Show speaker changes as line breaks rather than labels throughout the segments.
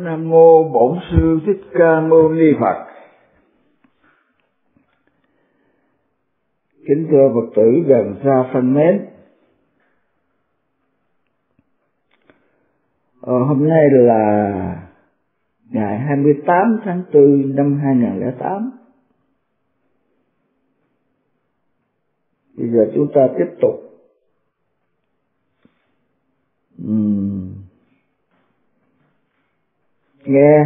Nam mô Bổn Sư Thích Ca Mâu Ni Phật. Kính thưa Phật tử gần xa thân mến, hôm nay là ngày 28 tháng 4 năm 2008. Bây giờ chúng ta tiếp tục nghe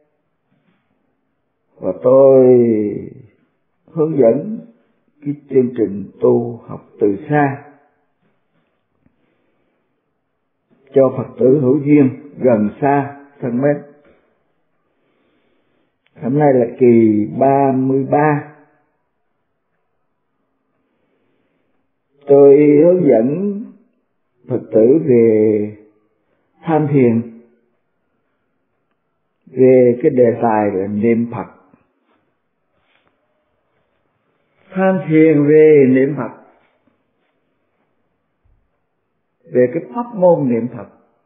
và tôi hướng dẫn cái chương trình tu học từ xa cho Phật tử hữu duyên gần xa thân mến. Hôm nay là kỳ 33. Tôi hướng dẫn Phật tử về tham thiền, về cái đề tài là niệm Phật. Tham thiền về niệm Phật, về cái pháp môn niệm Phật.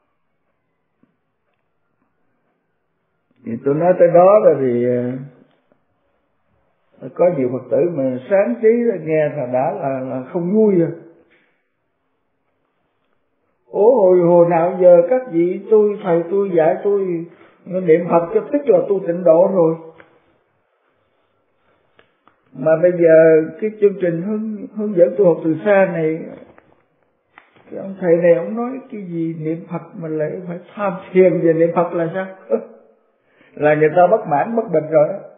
Thì tôi nói tới đó rồi thì có nhiều Phật tử mà sáng trí nghe là đã là không vui rồi. Hồi nào giờ các vị thầy tôi dạy tôi niệm Phật cho tức là tu tịnh độ rồi, mà bây giờ cái chương trình hướng dẫn tu học từ xa này, cái ông thầy này ông nói cái gì niệm Phật mà lại phải tham thiền về niệm Phật là sao? Là người ta bất mãn bất bình rồi đó.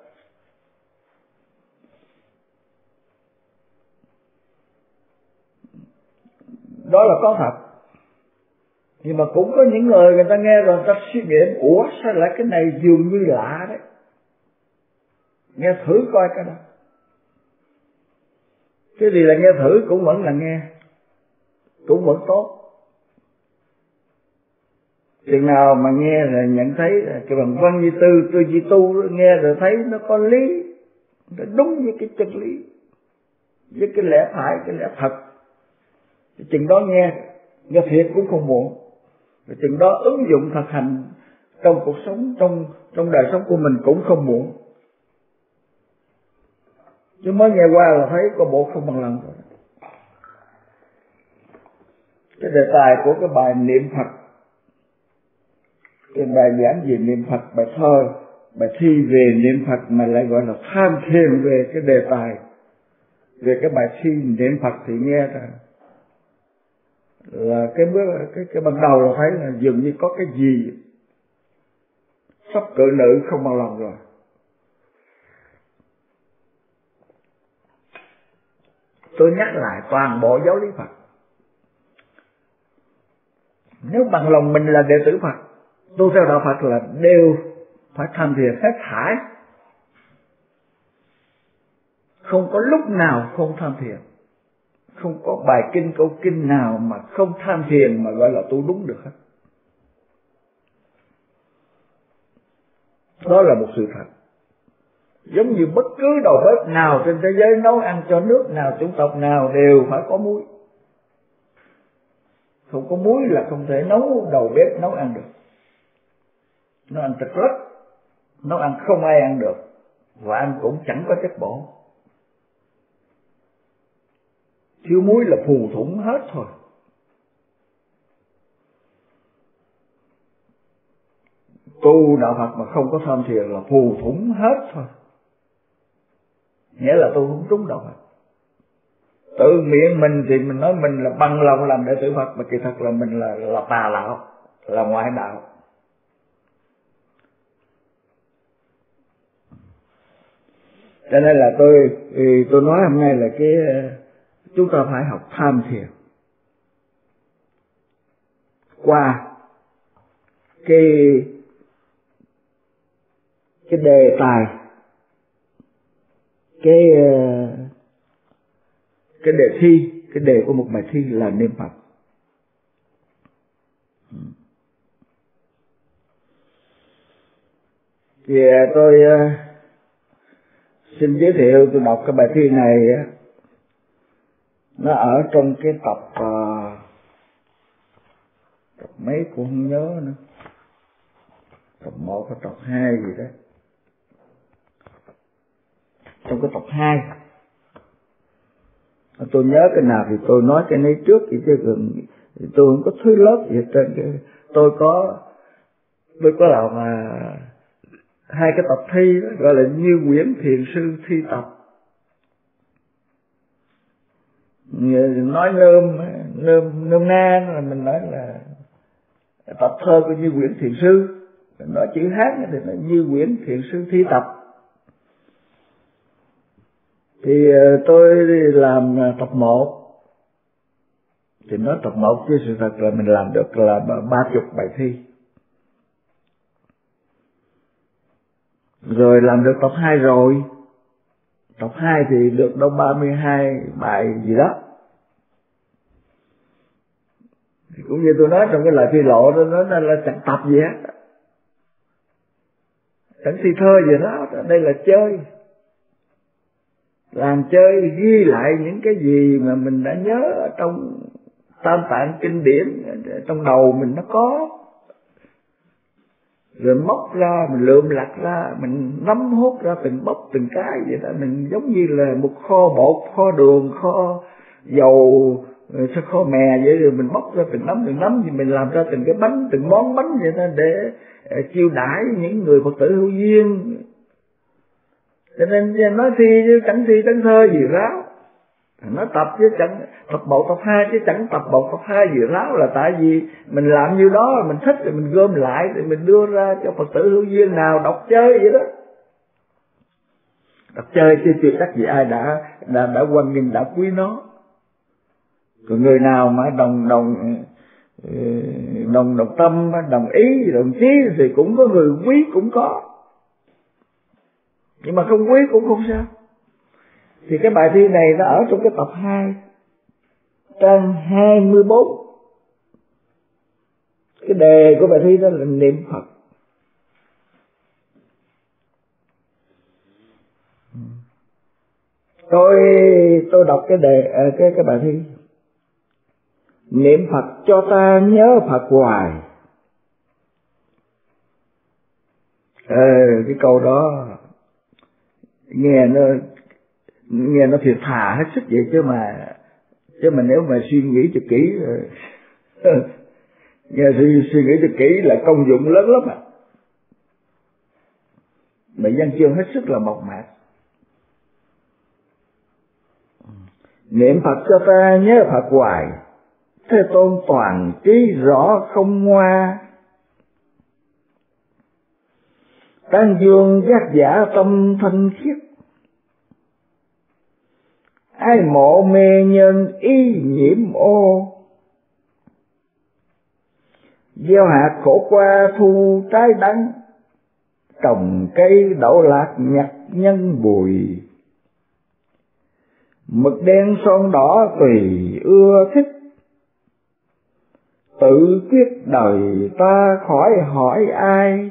Đó là có thật. Nhưng mà cũng có những người ta nghe rồi ta suy nghiệm, sao lại cái này dường như lạ đấy. Nghe thử coi cái đó. Cái gì là nghe thử cũng vẫn là nghe, cũng vẫn tốt. Chừng nào mà nghe là nhận thấy là cái bằng văn như tư duy tu, nghe rồi thấy nó có lý, nó đúng với cái chân lý, với cái lẽ phải, cái lẽ thật, thì chừng đó nghe thiệt cũng không muộn. Rồi chừng đó ứng dụng thực hành trong cuộc sống, trong đời sống của mình cũng không muộn. Chứ mới nghe qua là thấy có bộ không bằng lòng rồi. Cái đề tài của cái bài niệm Phật, cái bài giảng về niệm Phật, bài thơ, bài thi về niệm Phật mà lại gọi là tham thiền về cái đề tài, về cái bài thi niệm Phật thì nghe là cái ban đầu là thấy là dường như có cái gì sắp cự nữ không bằng lòng rồi. Tôi nhắc lại toàn bộ giáo lý Phật, nếu bằng lòng mình là đệ tử Phật, tu theo đạo Phật là đều phải tham thiền hết thảy, không có lúc nào không tham thiền. Không có bài kinh câu kinh nào mà không tham thiền mà gọi là tu đúng được hết. Đó là một sự thật. Giống như bất cứ đầu bếp nào trên thế giới nấu ăn cho nước nào, chủng tộc nào đều phải có muối. Không có muối là không thể nấu, đầu bếp nấu ăn được. Nó ăn thịt rách, nấu ăn không ai ăn được, và ăn cũng chẳng có chất bổ. Thiếu muối là phù thủng hết thôi. Tu đạo Phật mà không có tham thiền là phù thủng hết thôi. Nghĩa là tu không trúng đạo Phật. Tự miệng mình thì mình nói mình là bằng lòng làm đệ tử Phật, mà kỳ thật là mình là tà đạo, là ngoại đạo. Cho nên là tôi nói hôm nay là chúng ta phải học tham thiền qua cái đề tài, cái đề thi, cái đề của một bài thi là niệm Phật. Thì tôi xin giới thiệu, tôi đọc cái bài thi này, nó ở trong cái tập mấy cũng không nhớ nữa. tập 1 và tập 2 gì đó. Trong cái tập 2 tôi nhớ cái nào thì tôi nói cái này trước, chứ tôi không có thứ lớp gì hết trơn. Tôi có làm hai cái tập thi đó, gọi là Như Quyển Thiền Sư thi tập. Nói nôm na là mình nói là tập thơ của Như Quyển Thiền Sư, mình nói chữ Hán thì là Như Quyển Thiền Sư thi tập. Thì tôi làm tập 1 thì nói tập 1 chứ sự thật là mình làm được là 30 bài thi. Rồi làm được tập 2 rồi. Tập 2 thì được đâu 32 bài gì đó. Thì cũng như tôi nói trong cái lời thi lộ đó, nó là chẳng tập gì hết, chẳng thi thơ gì đó, đây là chơi. Làm chơi, ghi lại những cái gì mà mình đã nhớ ở trong Tam Tạng kinh điển, trong đầu mình nó có, rồi móc ra, mình lượm lặt ra, mình nắm hút ra từng bốc từng cái vậy đó. Mình giống như là một kho bột, kho đường, kho dầu, kho mè vậy, rồi mình bóc ra từng nắm thì mình làm ra từng cái bánh, từng món bánh vậy đó, để chiêu đãi những người Phật tử hữu duyên. Cho nên nói thi chứ chẳng thi chẳng thơ gì ráo, nó tập chứ chẳng tập 1 tập 2 chứ chẳng tập 1 tập 2 gì ráo, là tại vì mình làm như đó mình thích rồi mình gom lại rồi mình đưa ra cho Phật tử hữu duyên nào đọc chơi vậy đó. Đọc chơi chứ chưa chắc gì ai đã hoan nghênh, đã quý nó. Còn người nào mà đồng tâm, đồng ý, đồng chí thì cũng có người quý, cũng có. Nhưng mà không quý cũng không sao. Thì cái bài thi này nó ở trong cái tập 2, trang 24. Cái đề của bài thi đó là niệm Phật. Tôi đọc cái đề cái bài thi. Niệm Phật cho ta nhớ Phật hoài. Cái câu đó nghe nó thiệt thà hết sức vậy, chứ mà nếu mà suy nghĩ cho kỹ nghe suy nghĩ cho kỹ là công dụng lớn lắm à. Mà văn chương hết sức là mộc mạc. Niệm Phật cho ta nhớ Phật hoài, Thế Tôn toàn trí rõ không ngoa. Tán dương giác giả tâm thanh khiết, ai mộ mê nhân ý nhiễm ô. Gieo hạt khổ qua thu trái đắng, trồng cây đậu lạc nhặt nhân bùi. Mực đen son đỏ tùy ưa thích, tự quyết đời ta khỏi hỏi ai.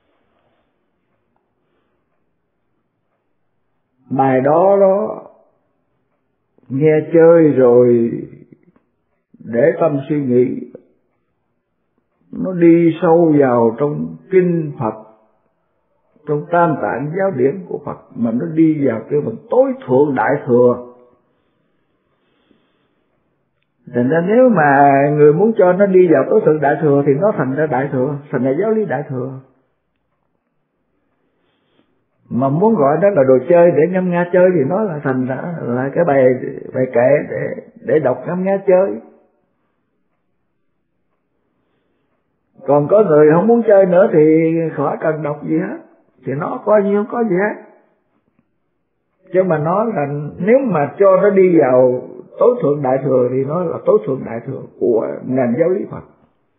Bài đó nghe chơi rồi để tâm suy nghĩ, nó đi sâu vào trong kinh Phật, trong Tam Tạng giáo điển của Phật, mà nó đi vào cái phần tối thượng đại thừa. Thành ra nếu mà người muốn cho nó đi vào tối thượng đại thừa thì nó thành ra đại thừa, thành ra giáo lý đại thừa. Mà muốn gọi đó là đồ chơi để ngâm nga chơi thì nó là thành ra là cái bài kệ để đọc ngâm nga chơi. Còn có người không muốn chơi nữa thì khỏi cần đọc gì hết, thì nó coi như không có gì hết. Chứ mà nó là nếu mà cho nó đi vào tối thượng đại thừa thì nó là tối thượng đại thừa của nền giáo lý Phật.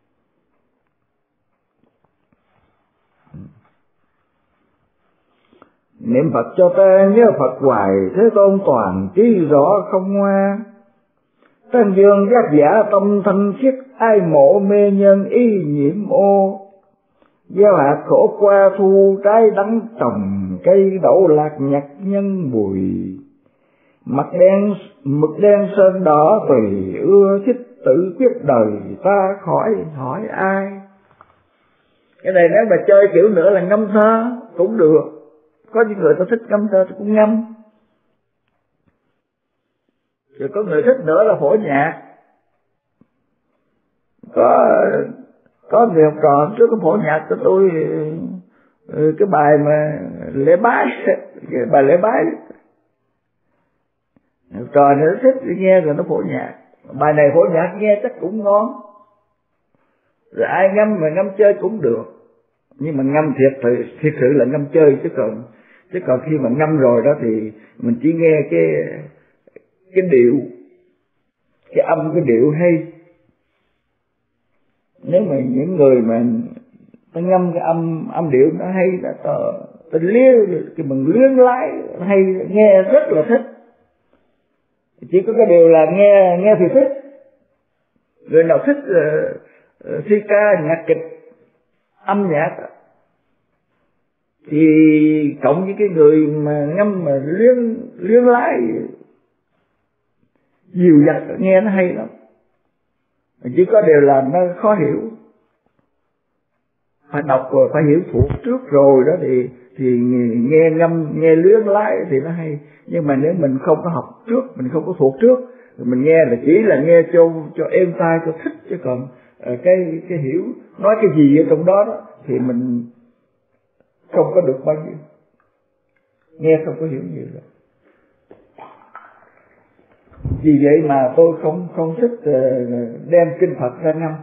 Niệm Phật cho ta nhớ Phật hoài, Thế Tôn toàn trí rõ không ngoa. Tán dương giác giả tâm thanh khiết, ai mộ mê nhân ý nhiễm ô. Gieo hạt khổ qua thu trái đắng, trồng cây đậu lạc nhặt nhân bùi. Mực đen sơn đỏ tùy ưa thích, tự quyết đời ta khỏi hỏi ai. Cái này nếu mà chơi kiểu nữa là ngâm thơ cũng được. Có những người ta thích ngâm thơ thì cũng ngâm. Rồi có người thích nữa là phổ nhạc. Có người học trò hôm trước có phổ nhạc cho tôi cái bài mà lễ bái, cái bài lễ bái. Học trò này nó thích nghe rồi nó phổ nhạc. Bài này phổ nhạc nghe chắc cũng ngon. Rồi ai ngâm mà ngâm chơi cũng được. Nhưng mà ngâm thiệt sự là ngâm chơi, chứ còn khi mà ngâm rồi đó thì mình chỉ nghe cái điệu, cái âm, cái điệu hay. Nếu mà những người mà ta ngâm cái âm điệu nó hay, là ta mình luyến lái hay, nghe rất là thích. Chỉ có cái điều là nghe thì thích. Người nào thích thi ca, nhạc kịch, âm nhạc thì cộng với cái người mà ngâm mà luyến lái dìu dặt nghe nó hay lắm. Chỉ có điều là nó khó hiểu, phải đọc rồi phải hiểu thuộc trước rồi đó thì nghe ngâm, nghe luyến lái thì nó hay. Nhưng mà nếu mình không có học trước, mình không có thuộc trước, mình nghe là chỉ là nghe cho êm tai, cho thích, chứ còn cái hiểu nói cái gì ở trong đó thì mình không có được bao nhiêu, nghe không có hiểu nhiều rồi. Vì vậy mà tôi không thích đem kinh Phật ra ngâm.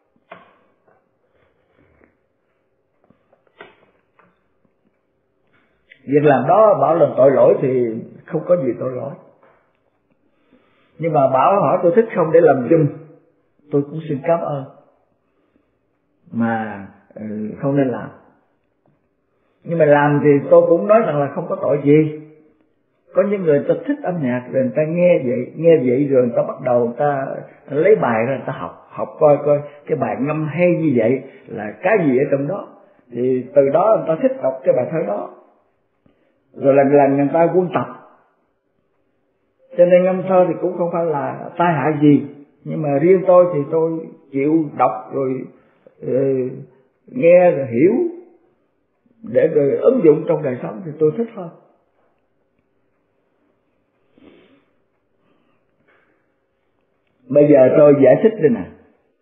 Việc làm đó bảo là tội lỗi thì không có gì tội lỗi. Nhưng mà bảo hỏi tôi thích không để làm chung, tôi cũng xin cảm ơn, mà không nên làm. Nhưng mà làm thì tôi cũng nói rằng là không có tội gì. Có những người ta thích âm nhạc rồi người ta nghe vậy rồi người ta bắt đầu người ta lấy bài ra người ta học coi cái bài ngâm hay như vậy là cái gì ở trong đó, thì từ đó người ta thích đọc cái bài thơ đó, rồi lần người ta quân tập. Cho nên ngâm thơ thì cũng không phải là tai hại gì, nhưng mà riêng tôi thì tôi chịu đọc rồi nghe rồi hiểu để rồi ứng dụng trong đời sống thì tôi thích hơn. Bây giờ tôi giải thích đây nè.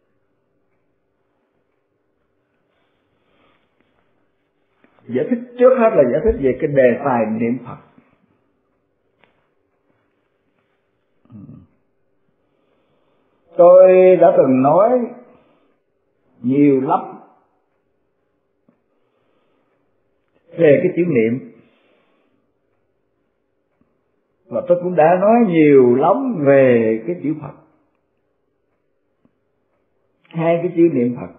Giải thích trước hết là giải thích về cái đề tài niệm Phật. Tôi đã từng nói nhiều lắm về cái chữ niệm, và tôi cũng đã nói nhiều lắm về cái chữ Phật. Hai cái chữ niệm Phật,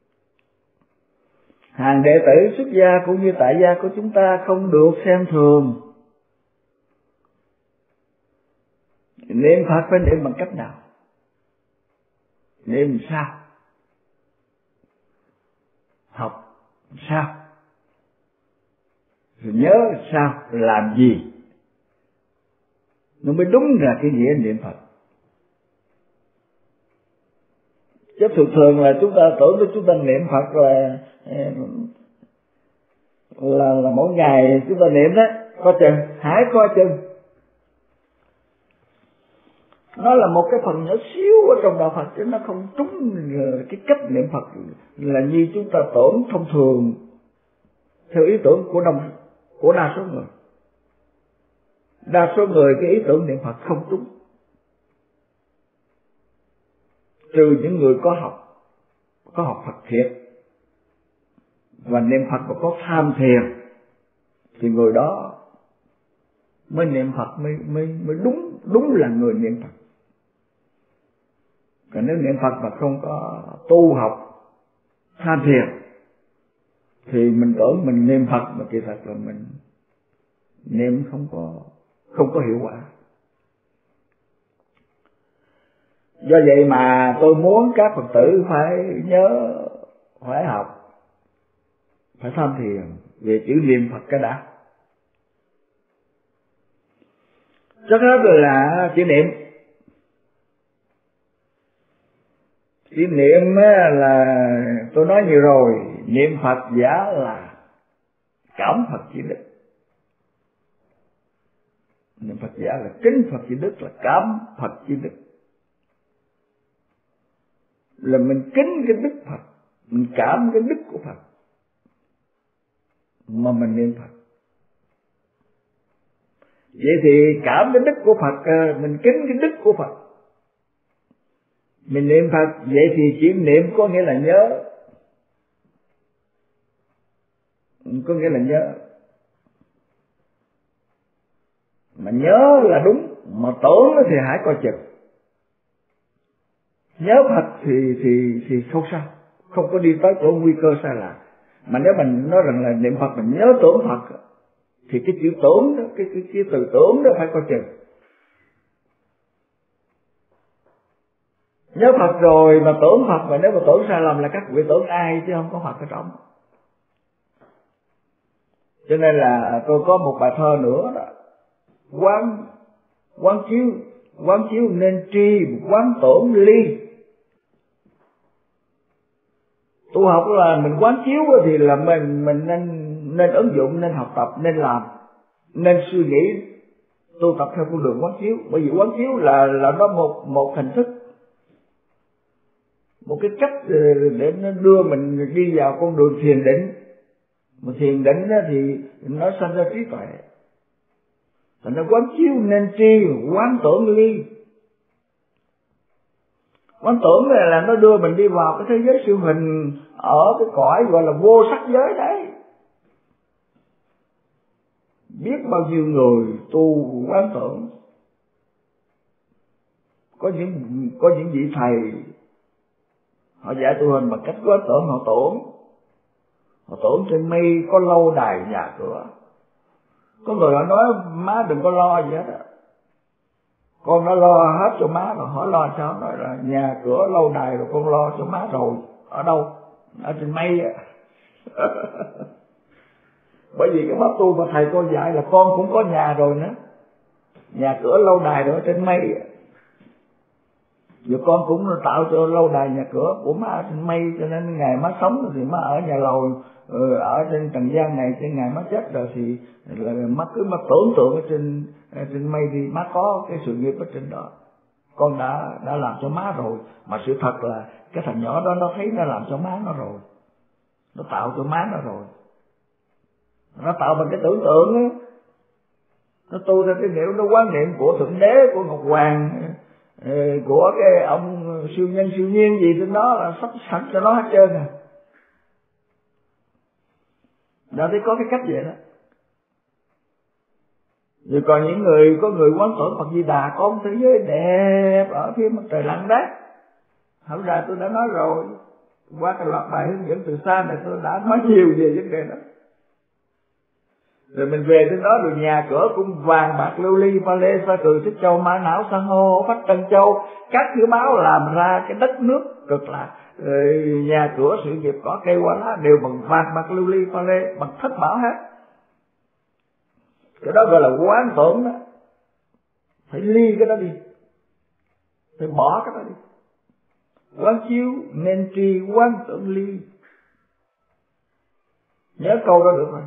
hàng đệ tử xuất gia cũng như tại gia của chúng ta không được xem thường. Niệm Phật phải niệm bằng cách nào? Niệm sao? Học sao? Rồi nhớ sao? Làm gì? Nó mới đúng là cái nghĩa niệm Phật. Chứ thường là chúng ta tưởng chúng ta niệm Phật là mỗi ngày chúng ta niệm đó, coi chừng, hãy coi chừng. Nó là một cái phần nhỏ xíu ở trong đạo Phật, chứ nó không trúng cái cách niệm Phật là như chúng ta tưởng thông thường theo ý tưởng của đa số người. Đa số người cái ý tưởng niệm Phật không trúng, trừ những người có học Phật thiệt và niệm Phật và có tham thiền thì người đó mới niệm Phật, mới đúng là người niệm Phật. Còn nếu niệm Phật mà không có tu học tham thiền thì mình tưởng mình niệm Phật mà kỳ thật là mình niệm không có hiệu quả. Do vậy mà tôi muốn các Phật tử phải nhớ, phải học, phải tham thiền về chữ niệm Phật cái đã. Trước hết là chữ niệm. Chữ niệm là tôi nói nhiều rồi, Niệm Phật giả là cảm Phật chỉ đức. Niệm Phật giả là kính Phật chỉ đức, là cảm Phật chỉ đức. Là mình kính cái đức Phật, mình cảm cái đức của Phật mà mình niệm Phật. Vậy thì cảm cái đức của Phật, mình kính cái đức của Phật, mình niệm Phật. Vậy thì chỉ niệm có nghĩa là nhớ, có nghĩa là nhớ. Mà nhớ là đúng, mà tưởng thì hãy coi chừng. Nhớ Phật thì không sao, không có đi tới chỗ nguy cơ sai lạc. Mà nếu mình nói rằng là niệm Phật mình nhớ tưởng Phật, thì cái chữ tưởng đó, cái từ tưởng đó phải coi chừng. Nhớ Phật rồi mà tưởng Phật, mà nếu mà tưởng sai lầm là các vị tưởng ai chứ không có Phật ở trong. Cho nên là tôi có một bài thơ nữa đó: quán chiếu nên tri, quán tưởng ly. Tu học là mình quán chiếu thì là mình nên ứng dụng, nên học tập, nên làm, nên suy nghĩ, tu tập theo con đường quán chiếu. Bởi vì quán chiếu là nó một hình thức, một cái cách để nó đưa mình đi vào con đường thiền định. Mà thiền định thì nó sanh ra trí tuệ. Thành ra quán chiếu nên tri, quán tưởng ly. Quán tưởng là nó đưa mình đi vào cái thế giới siêu hình, ở cái cõi gọi là vô sắc giới đấy. Biết bao nhiêu người tu quán tưởng. Có những vị thầy họ dạy tu hành bằng cách quán tưởng. Họ tưởng trên mây có lâu đài nhà cửa. Có người họ nói má đừng có lo gì hết á, con đã lo hết cho má rồi. Hỏi lo sao? Nói là nhà cửa lâu đài rồi con lo cho má rồi. Ở đâu? Ở trên mây á. Bởi vì cái pháp tu mà thầy cô dạy là con cũng có nhà rồi nữa, nhà cửa lâu đài rồi ở trên mây. Giờ con cũng tạo cho lâu đài nhà cửa của má ở trên mây, cho nên ngày má sống thì má ở nhà lầu, ở trên trần gian này, trên ngày má chết rồi thì là má cứ tưởng tượng ở trên mây đi, má có cái sự nghiệp ở trên đó. Con đã làm cho má rồi, mà sự thật là cái thằng nhỏ đó nó thấy nó làm cho má nó rồi, nó tạo cho má nó rồi. Nó tạo bằng cái tưởng tượng á, nó tu theo cái kiểu nó quán niệm của Thượng Đế, của Ngọc Hoàng, của cái ông siêu nhân siêu nhiên gì trên đó là sắp sẵn cho nó hết trơn à. Đó thì có cái cách vậy đó. Rồi còn những người, có người quán tưởng Phật Di Đà có một thế giới đẹp ở phía mặt trời lặn đấy. Hôm nay tôi đã nói rồi, qua cái loạt bài hướng dẫn từ xa này tôi đã nói nhiều về vấn đề đó. Rồi mình về đến đó, rồi nhà cửa cũng vàng bạc lưu ly, pha lê, sa cừ, xích châu, mã não, san hô, phách trân châu, các thứ báo làm ra cái đất nước cực lạc. Rồi nhà cửa sự nghiệp có cây hoa lá đều bằng vàng bạc lưu ly, pha lê, bằng thất bảo hết. Cái đó gọi là quán tưởng đó. Phải ly cái đó đi, phải bỏ cái đó đi. Quán chiếu nên tri, quán tưởng ly. Nhớ câu đó được rồi.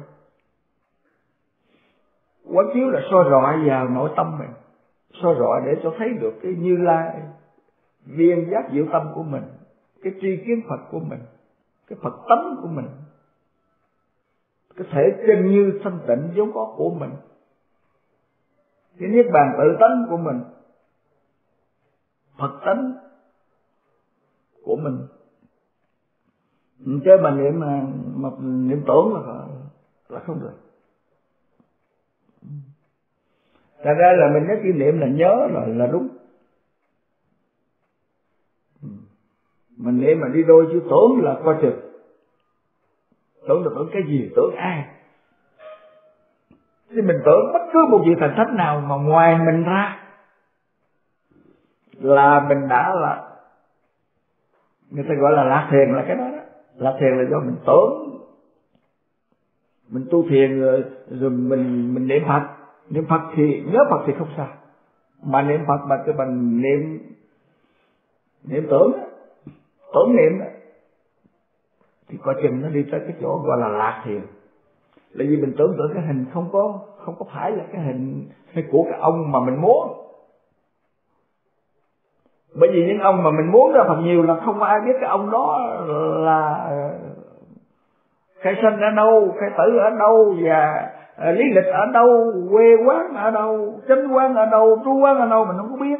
Quán chiếu là soi rọi vào nội tâm mình, soi rọi để cho thấy được cái Như Lai, viên giác diệu tâm của mình, cái tri kiến Phật của mình, cái Phật tánh của mình, cái thể chân như thanh tịnh vốn có của mình, cái niết bàn tự tánh của mình, Phật tánh của mình. Chứ mà niệm tưởng là không được. Thật ra là mình nói kỷ niệm là nhớ là đúng. Mình niệm mà đi đôi chứ tưởng là coi chừng. Tưởng là tưởng cái gì, tưởng ai. Thì mình tưởng bất cứ một vị thần thánh nào mà ngoài mình ra là mình đã là, người ta gọi là lạc thiền là cái đó đó. Lạc thiền là do mình tưởng. Mình tu thiền rồi mình niệm Phật. Niệm Phật thì nhớ Phật thì không sao, mà niệm Phật mà cái bằng niệm tưởng niệm thì coi chừng nó đi tới cái chỗ gọi là lạc thiền. Là vì mình tưởng tượng cái hình không có phải là cái hình của cái ông mà mình muốn. Bởi vì những ông mà mình muốn ra Phật nhiều là không ai biết cái ông đó là khai sanh ở đâu, khai tử ở đâu, và lý lịch ở đâu, quê quán ở đâu, chánh quán ở đâu, trú quán ở đâu, mình không có biết.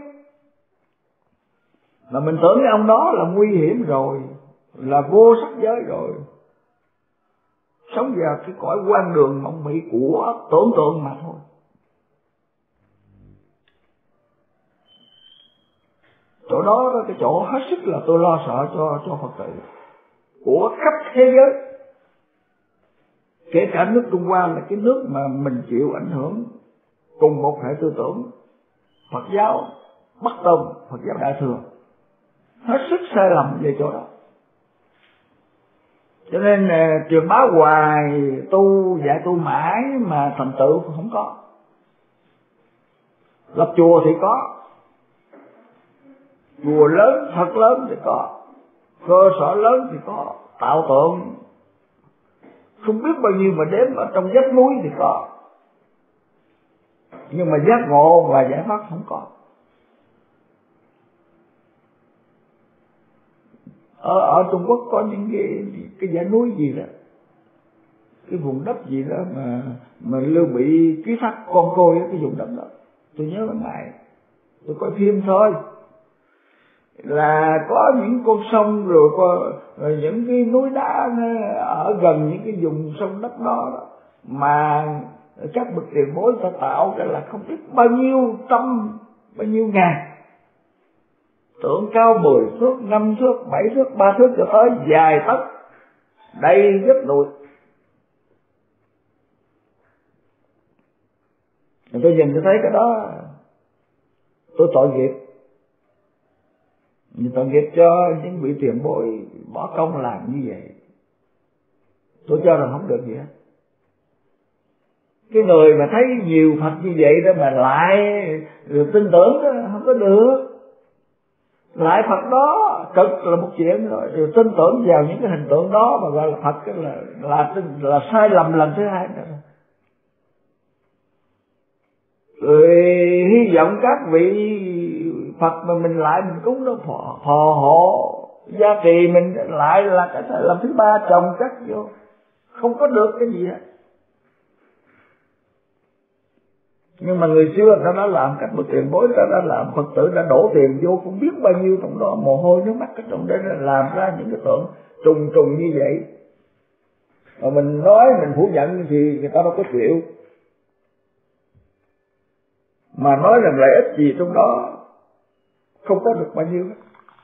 Mà mình tưởng cái ông đó là nguy hiểm rồi, là vô sắc giới rồi, sống vào cái cõi quan đường mộng mị của tưởng tượng mà thôi. Chỗ đó là cái chỗ hết sức là tôi lo sợ cho Phật tử của khắp thế giới. Kể cả nước Trung Hoa là cái nước mà mình chịu ảnh hưởng cùng một hệ tư tưởng Phật giáo Bắc Tông, Phật giáo Đại Thừa, hết sức sai lầm về chỗ đó. Cho nên truyền bá hoài, dạy tu mãi mà thành tựu không có. Lập chùa thì có, chùa lớn thật lớn thì có, cơ sở lớn thì có, tạo tượng không biết bao nhiêu mà đếm ở trong vách núi thì có, nhưng mà giác ngộ và giải thoát không có. Ở Trung Quốc có những cái dãy núi gì đó, cái vùng đất gì đó mà Lưu Bị ký phát con côi cái vùng đất đó, tôi nhớ ban ngày tôi coi phim thôi, là có những con sông rồi những cái núi đá ở gần những cái vùng sông đất đó, mà các bậc tiền bối ta tạo ra là không biết bao nhiêu trăm, bao nhiêu ngàn tượng cao 10 thước, 5 thước, 7 thước, 3 thước cho tới dài tấc, đầy vách núi. Tôi nhìn tôi thấy cái đó tôi tội nghiệp. Mình tội nghiệp cho những vị tiền bối bỏ công làm như vậy. Tôi cho rằng không được gì hết. Cái người mà thấy nhiều Phật như vậy đó mà lại tin tưởng đó, không có được. Lại Phật đó cực là một chuyện rồi tin tưởng vào những cái hình tượng đó mà gọi là Phật là sai lầm lần thứ hai nữa. Rồi hy vọng các vị Phật mà mình lại mình cúng nó phò hộ gia trì mình lại là cái làm thứ ba chồng cắt vô, không có được cái gì hết. Nhưng mà người xưa người ta đã làm, các bậc tiền bối ta đã làm, Phật tử đã đổ tiền vô không biết bao nhiêu trong đó, mồ hôi nước mắt cái trong đó làm ra những cái tượng trùng như vậy. Mà mình nói mình phủ nhận thì người ta đâu có chịu. Mà nói rằng lợi ích gì trong đó không có được bao nhiêu hết.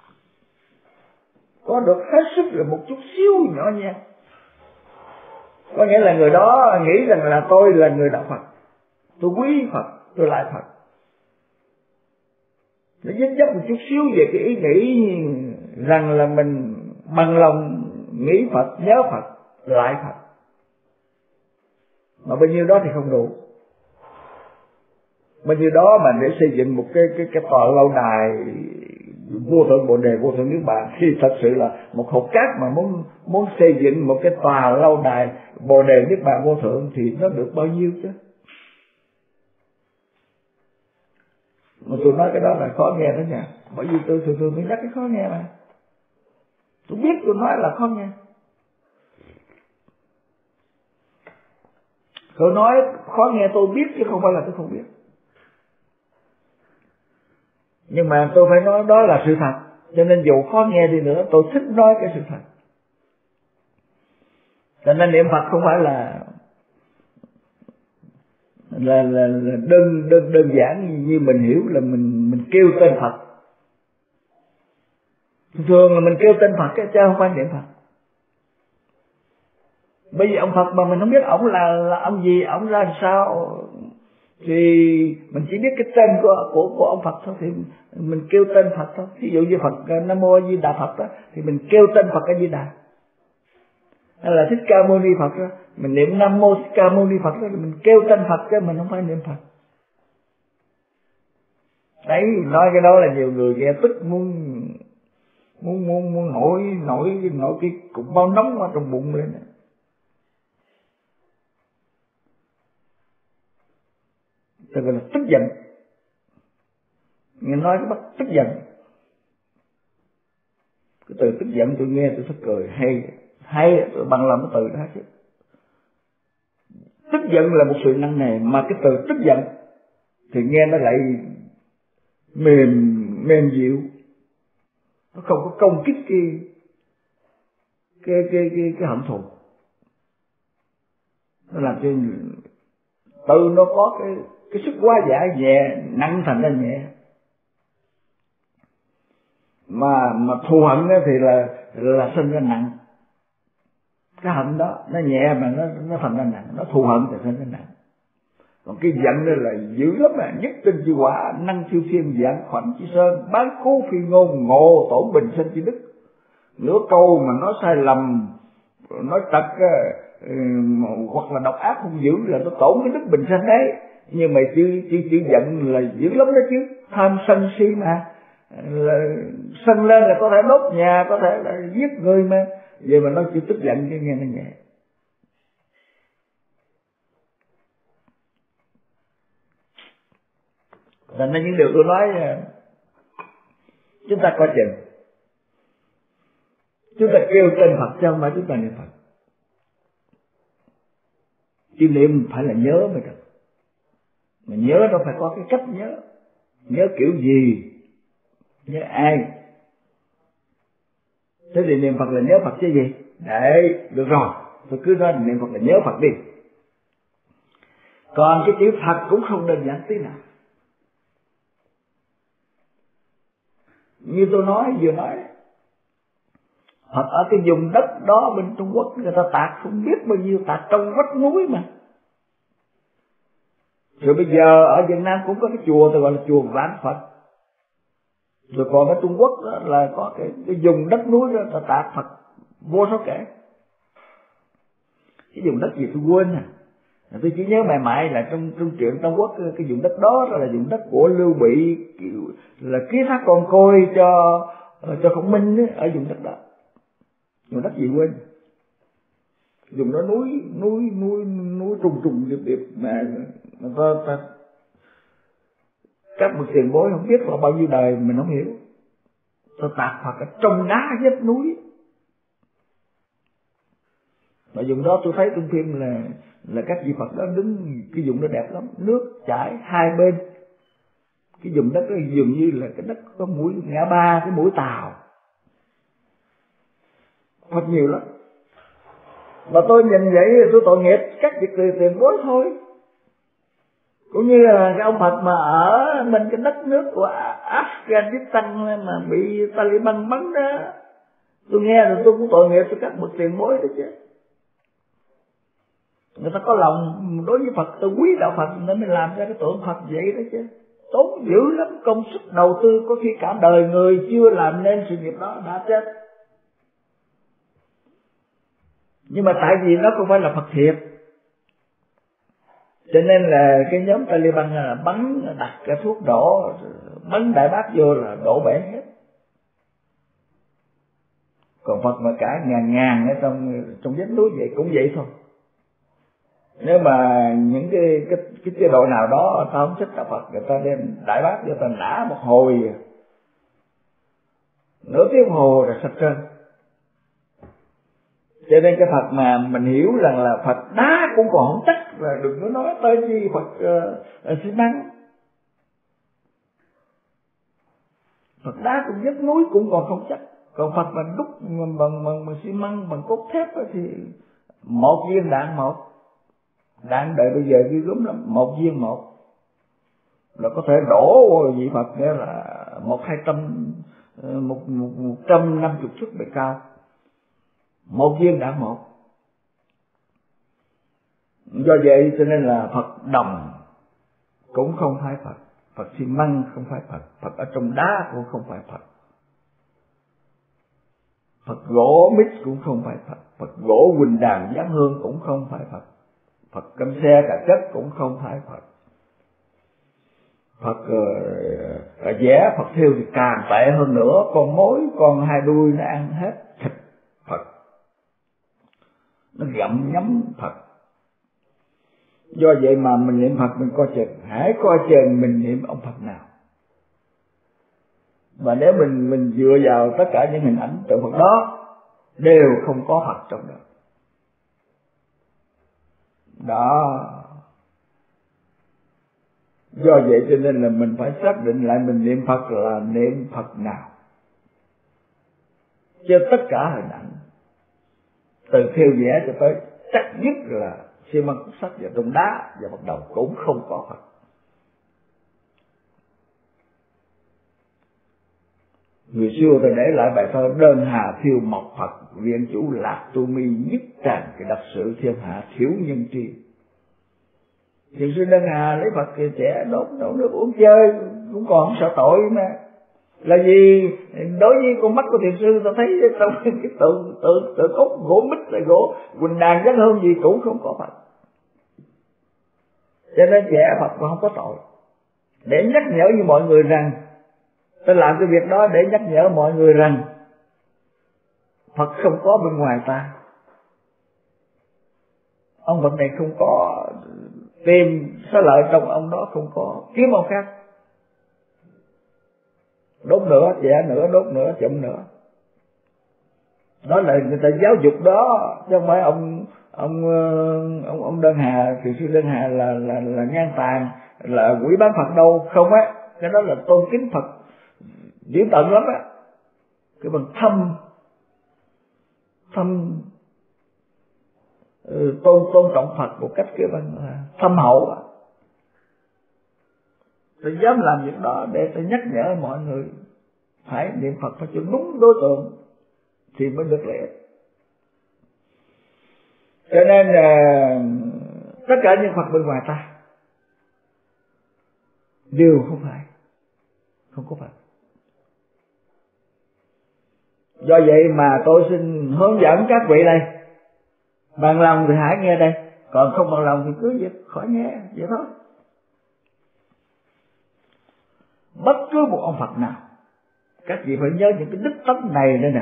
Có được hết sức là một chút xíu nhỏ nhặt. Có nghĩa là người đó nghĩ rằng là tôi là người đạo Phật, tôi quý Phật, tôi lại Phật. Nó dính dấp một chút xíu về cái ý nghĩ rằng là mình bằng lòng nghĩ Phật, nhớ Phật, lại Phật. Mà bao nhiêu đó thì không đủ. Bao nhiêu đó mà để xây dựng một cái tòa lâu đài vô thượng Bồ Đề, vô thượng Niết Bàn, thì thật sự là một hột cát mà muốn xây dựng một cái tòa lâu đài Bồ Đề Niết Bàn vô thượng thì nó được bao nhiêu chứ. Mà tôi nói cái đó là khó nghe đó nha, bởi vì tôi thường tôi nhắc cái khó nghe mà. Tôi biết tôi nói là khó nghe. Tôi nói khó nghe tôi biết chứ không phải là tôi không biết. Nhưng mà tôi phải nói đó là sự thật, cho nên dù khó nghe đi nữa tôi thích nói cái sự thật. Cho nên niệm Phật không phải là đơn giản như mình hiểu là mình kêu tên Phật. Thường là mình kêu tên Phật chứ không phải niệm Phật. Bởi vì ông Phật mà mình không biết ổng là ông gì, ổng ra làm sao, thì mình chỉ biết cái tên của ông Phật thôi, thì mình kêu tên Phật thôi. Ví dụ như Phật Nam Mô A Di Đà Phật đó, thì mình kêu tên Phật A Di Đà. Hay là Thích Ca Mâu Ni Phật đó, mình niệm Nam Mô Thích Ca Mâu Ni Phật đó, mình kêu tên Phật chứ mình không phải niệm Phật. Đấy, nói cái đó là nhiều người nghe tức muốn nổi cái cục bao nóng ở trong bụng lên. Tôi gọi là tức giận. Nghe nói cái bắt tức giận. Cái từ tức giận tôi nghe tôi phải cười, hay tôi bằng lòng cái từ đó chứ. Tức giận là một sự nặng nề, mà cái từ tức giận thì nghe nó lại mềm dịu, nó không có công kích cái hận thù. Nó làm cho từ nó có cái sức hóa giải nhẹ, nặng thành ra nhẹ. Mà thù hận thì là sinh ra nặng. Cái hận đó nó nhẹ mà nó thành ra nặng, nó thù hận thì thành ra nặng. Còn cái giận đó là dữ lắm à, nhất tinh chi quả, năng siêu thiên, dạng khoảnh chi sơn, bán cố phi ngôn, ngộ tổn bình sinh chi đức. Nửa câu mà nói sai lầm, nói trật hoặc là độc ác không dữ là nó tổn cái đức bình sinh đấy. Nhưng mà chữ giận là dữ lắm đó chứ, tham sân si mà, là sân lên là có thể đốt nhà, có thể là giết người mà. Vậy mà nó chỉ tức giận chứ nghe nó nhẹ. Thành ra những điều tôi nói chúng ta coi chừng. Chúng ta kêu tên Phật chứ không phải chúng ta niệm Phật. Chứ niệm phải là nhớ mới được. Mà nhớ đâu phải có cái cách nhớ. Nhớ kiểu gì, nhớ ai. Thế thì niệm Phật là nhớ Phật chứ gì? Đấy, được rồi, tôi cứ nói niệm Phật là nhớ Phật đi. Còn cái chữ Phật cũng không đơn giản tí nào. Như tôi vừa nói, Phật ở cái vùng đất đó bên Trung Quốc người ta tạc không biết bao nhiêu, tạc trong vách núi mà. Rồi bây giờ ở Việt Nam cũng có cái chùa tôi gọi là chùa Vạn Phật. Rồi còn ở Trung Quốc đó là có cái vùng đất núi đó ta tạc Phật vô số kể. Cái vùng đất gì tôi quên à. Tôi chỉ nhớ mãi mãi là trong truyện Trung Quốc cái vùng đất đó là vùng đất của Lưu Bị, là ký thác con côi cho Khổng Minh ấy, ở vùng đất đó. Vùng đất gì quên. Vùng đó núi trùng điệp mà ta các bậc tiền bối không biết là bao nhiêu đời mình không hiểu. Ta tạc Phật ở trong đá vách núi. Ở vùng đó tôi thấy trong phim là các vị Phật đó đứng, cái vùng đó đẹp lắm, nước chảy hai bên. Cái vùng đất đó dường như là cái đất có mũi ngã ba, cái mũi tàu. Phật nhiều lắm. Mà tôi nhìn vậy thì tôi tội nghiệp các vị tiền bối thôi. Cũng như là cái ông Phật mà ở bên cái đất nước của Afghanistan mà bị Taliban bắn đó, tôi nghe rồi tôi cũng tội nghiệp cho các bậc tiền bối đó chứ. Người ta có lòng đối với Phật, tôi quý đạo Phật nên mới làm ra cái tượng Phật vậy đó chứ. Tốn dữ lắm, công sức đầu tư có khi cả đời người chưa làm nên sự nghiệp đó đã chết. Nhưng mà tại vì nó không phải là Phật thiệt, cho nên là cái nhóm Taliban là bắn, đặt cái thuốc đổ, bắn đại bác vô là đổ bể hết. Còn Phật mà cả ngàn ở trong vách núi vậy cũng vậy thôi. Nếu mà những cái chế độ nào đó ta không thích đạo Phật, người ta đem đại bác cho ta nã một hồi, nửa tiếng hồ là sạch trơn. Cho nên cái Phật mà mình hiểu rằng là Phật đá cũng còn không chắc, là đừng có nói tới chi Phật xi măng. Phật đá cũng vách núi cũng còn không chắc. Còn Phật mà đúc bằng xi măng, bằng cốt thép thì một viên đạn một. Đạn đời bây giờ ghi gớm lắm, một viên một là có thể đổ vị Phật nghĩa là 150 thước bề cao. Một viên đạn một. Do vậy cho nên là Phật đồng cũng không phải Phật, Phật xi măng không phải Phật, Phật ở trong đá cũng không phải Phật, Phật gỗ mít cũng không phải Phật, Phật gỗ huỳnh đàm giáng hương cũng không phải Phật, Phật căm xe cả chất cũng không phải Phật, Phật vẽ Phật thiêu thì càng tệ hơn nữa, con mối con hai đuôi nó ăn hết thịt Phật, nó gặm nhấm Phật. Do vậy mà mình niệm Phật mình coi chừng, hãy coi chừng mình niệm ông Phật nào. Và nếu mình dựa vào tất cả những hình ảnh tượng Phật đó đều không có Phật trong đó. Đó. Do vậy cho nên là mình phải xác định lại mình niệm Phật là niệm Phật nào. Chứ tất cả hình ảnh từ thiêu vẽ cho tới chắc nhất là xi măng cốt sắt và trong đá và bắt đầu cũng không có Phật. Người xưa ta để lại bài thơ đơn hà thiêu mộc Phật, viện chủ lạc tu mi nhất tràn cái đặc sự thiên hạ thiếu nhân tri. Thiền sư đơn hà lấy Phật thì trẻ đốt nước uống chơi cũng còn không sợ tội mà. Là vì đối với con mắt của thiền sư ta thấy trong cái tượng cốt gỗ mít là gỗ quỳnh đàn rất hơn gì cũng không có Phật. Cho nên trẻ Phật còn không có tội. Để nhắc nhở với mọi người rằng, tôi làm cái việc đó để nhắc nhở mọi người rằng Phật không có bên ngoài ta. Ông Phật này không có, tìm xá lợi trong ông đó không có, kiếm ông khác. Đốt nữa, trẻ nữa, đốt nữa, chậm nữa. Đó là người ta giáo dục đó, chứ không phải ông Đơn Hà, thiền sư Đơn Hà là ngang tàn, là quỷ bán Phật đâu, không á. Cái đó là tôn kính Phật dữ tận lắm á. Cái bằng tôn trọng Phật một cách cái bằng thâm hậu á. Tôi dám làm việc đó để tôi nhắc nhở mọi người phải niệm Phật phải cho đúng đối tượng thì mới được lợi ích. Cho nên tất cả những Phật bên ngoài ta đều không phải, không có Phật. Do vậy mà tôi xin hướng dẫn các vị đây, bằng lòng thì hãy nghe đây, còn không bằng lòng thì cứ việc khỏi nghe vậy thôi. Bất cứ một ông Phật nào, các vị phải nhớ những cái đức tánh này đây nè.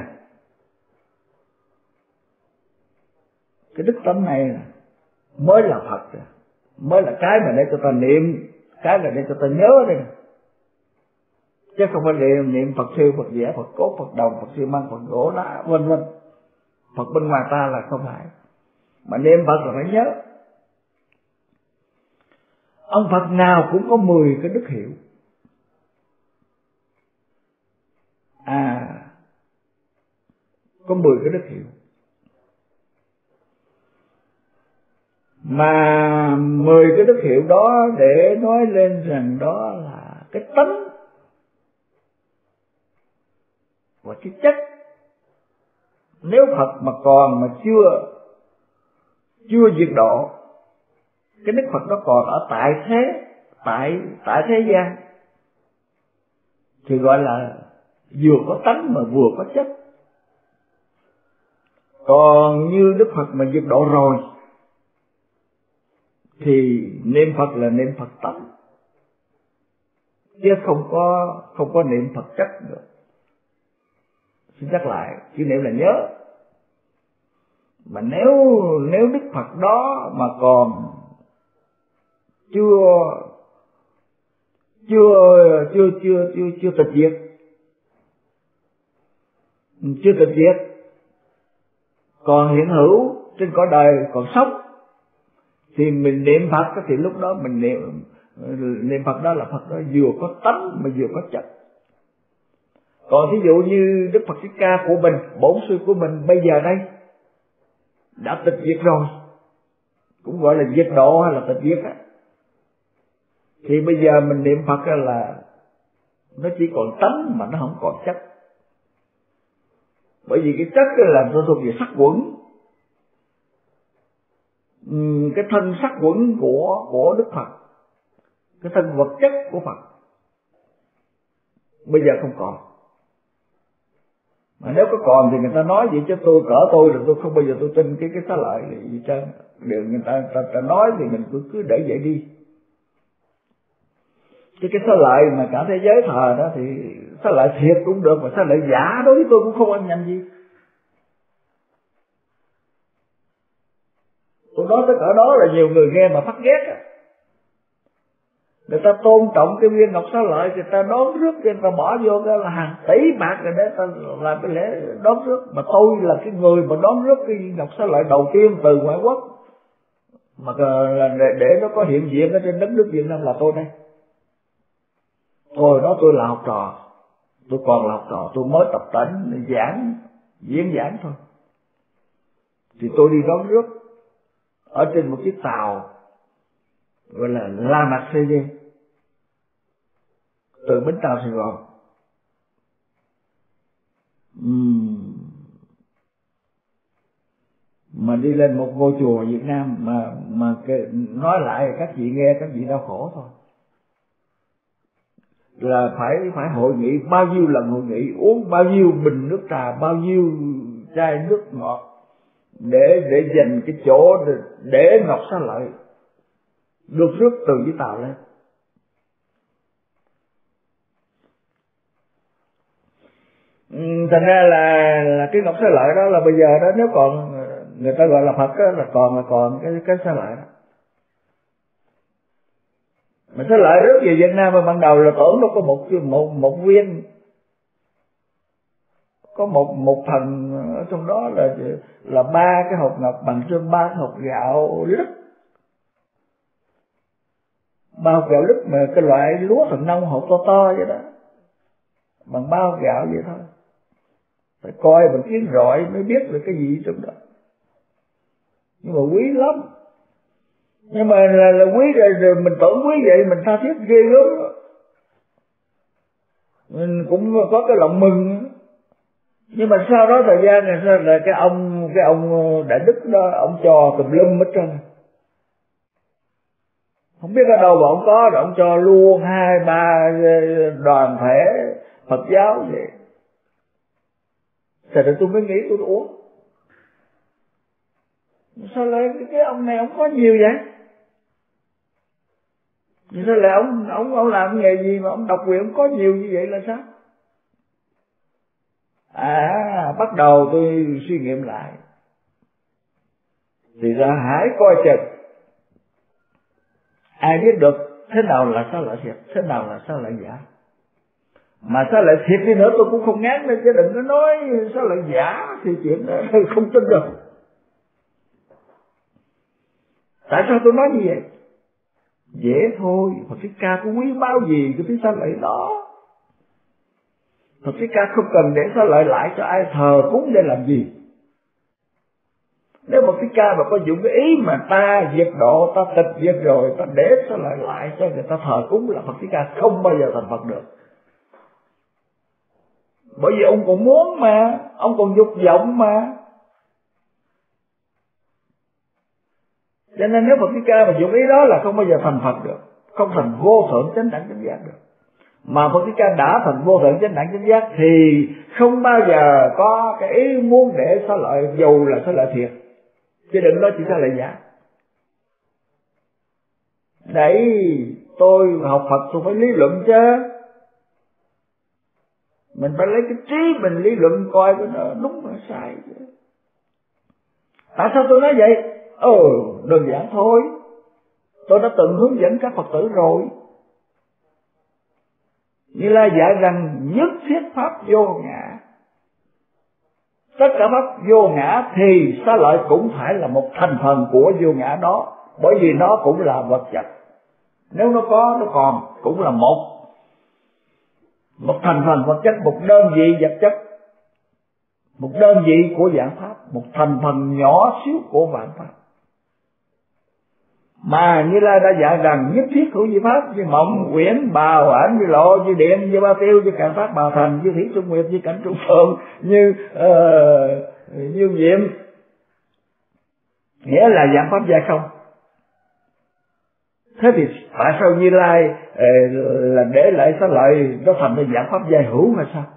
Cái đức tánh này mới là Phật, mới là cái mà để cho ta niệm, cái là để cho ta nhớ đây nè. Chứ không phải niệm Phật thiêu, Phật vẽ, Phật cốt, Phật đồng, Phật xi măng, Phật gỗ đá, vân vân. Phật bên ngoài ta là không phải. Mà niệm Phật là phải nhớ. Ông Phật nào cũng có 10 cái đức hiệu. Có 10 cái đức hiệu. Mà 10 cái đức hiệu đó để nói lên rằng đó là cái tánh và cái chất. Nếu Phật mà còn mà chưa diệt độ, cái Đức Phật đó còn ở tại thế gian thì gọi là vừa có tánh mà vừa có chất. Còn như Đức Phật mà diệt độ rồi thì niệm Phật là niệm Phật tánh, chứ không có niệm Phật chất nữa. Xin nhắc lại, chỉ niệm là nhớ. Mà nếu Đức Phật đó mà còn chưa tịch diệt, còn hiện hữu trên cõi đời còn sống, thì mình niệm Phật thì lúc đó mình niệm Phật đó là Phật đó vừa có tánh mà vừa có chất. Còn thí dụ như Đức Phật Thích Ca của mình, bổn sư của mình bây giờ đây đã tịch diệt rồi, cũng gọi là diệt độ hay là tịch diệt á, thì bây giờ mình niệm Phật là nó chỉ còn tánh mà nó không còn chất. Bởi vì cái chất là nó thuộc về sắc quẩn, cái thân sắc quẩn của Đức Phật, cái thân vật chất của Phật bây giờ không còn. Mà nếu có còn thì người ta nói vậy, chứ tôi cỡ tôi là tôi không bao giờ tôi tin cái xá lợi gì trơn. Điều người ta nói thì mình cứ để vậy đi. Chứ cái xá lợi mà cả thế giới thờ đó thì xá lợi thiệt cũng được, mà xá lợi giả đối với tôi cũng không ăn nhầm gì. Tôi nói tới cỡ đó là nhiều người nghe mà phát ghét á. Người ta tôn trọng cái viên ngọc xá lợi, người ta đón rước, người ta bỏ vô cái là hàng tỷ bạc rồi để ta làm cái lễ đón rước. Mà tôi là cái người mà đón rước cái viên ngọc xá lợi đầu tiên từ ngoại quốc, mà để nó có hiện diện ở trên đất nước Việt Nam là tôi đây. Hồi đó tôi là học trò, tôi còn là học trò, tôi mới tập tễnh diễn giảng thôi. Thì tôi đi đón rước ở trên một chiếc tàu gọi là La Marseillaise từ bến tàu Sài Gòn. Mà đi lên một ngôi chùa Việt Nam mà nói lại các vị nghe, các vị đau khổ thôi. Là phải hội nghị bao nhiêu lần hội nghị, uống bao nhiêu bình nước trà, bao nhiêu chai nước ngọt để dành cái chỗ để ngọc xá lợi được rước từ dưới tàu lên. Thành ra là cái ngọc xá lợi đó là bây giờ đó, nếu còn người ta gọi là Phật đó, là còn cái xá lợi đó. Mà xá lợi rước về Việt Nam mà ban đầu là tưởng nó có một viên, có một phần ở trong đó là 3 cái hột ngọc bằng trên 3 cái hột gạo lứt. 3 hột gạo lứt mà cái loại lúa thần nông hột to to vậy đó, bằng 3 hột gạo vậy thôi. Phải coi bằng kiến rọi mới biết được cái gì trong đó. Nhưng mà quý lắm. Nhưng mà là quý rồi mình tưởng quý vậy mình tha thiết ghê gớm. Mình cũng có cái lòng mừng. Nhưng mà sau đó thời gian này sao là cái ông Đại Đức đó, ông cho tùm lum hết trơn. Không biết ở đâu mà ông có, rồi ông cho luôn 2-3 đoàn thể Phật giáo vậy. Thật ra tôi mới nghĩ tôi uống. Sao lại cái ông này ông có nhiều vậy? Sao lại ông làm nghề gì mà ông độc quyền ông có nhiều như vậy là sao? Bắt đầu tôi suy nghiệm lại. Thì ra hãy coi chừng. Ai biết được thế nào là xá lợi thiệt, thế nào là xá lợi giả. Mà xá lợi thiệt đi nữa tôi cũng không ngán lên, chứ đừng có nói xá lợi giả thì chuyện đó không tin được. Tại sao tôi nói như vậy? Dễ thôi, Phật Thích Ca có quý bao gì cái thứ xá lợi đó. Phật Thích Ca không cần để xá lợi lại cho ai thờ cúng để làm gì. Nếu Phật Thích Ca mà có dụng cái ý mà ta diệt độ, ta tịch diệt rồi, ta để xá lợi lại cho người ta thờ cúng, là Phật Thích Ca không bao giờ thành Phật được. Bởi vì ông còn muốn mà, ông còn dục vọng mà. Cho nên nếu Phật Thích Ca mà dụng ý đó là không bao giờ thành Phật được, không thành vô thượng chánh đẳng chánh giác được. Mà Phật Thích Ca đã thành vô thượng chánh đẳng chánh giác thì không bao giờ có cái ý muốn để xá lợi, dù là xá lợi thiệt, chứ đừng nói chỉ xá lợi giả. Đấy, tôi học Phật tôi phải lý luận chứ. Mình phải lấy cái trí mình lý luận coi cái nó đúng hay sai. Tại sao tôi nói vậy? Đơn giản thôi. Tôi đã từng hướng dẫn các Phật tử rồi. Như Lai dạy rằng nhất thiết pháp vô ngã. Tất cả pháp vô ngã thì xá lợi cũng phải là một thành phần của vô ngã đó. Bởi vì nó cũng là vật chất. Nếu nó có, nó còn cũng là một thành phần vật chất, một đơn vị vật chất, một đơn vị của vạn pháp, một thành phần nhỏ xíu của vạn pháp. Mà Như Lai đã dạy rằng nhất thiết hữu vi pháp, như mộng, quyển, bào, ảnh, như lộ, như điện, như ba tiêu, như càn pháp bào thành, như thủy trung nguyệt, như cảnh trung phượng, như diệm. Nghĩa là vạn pháp giai không. Thế thì tại sao Như Lai là để lại xá lợi nó thành ra vạn pháp giai hữu hay sao?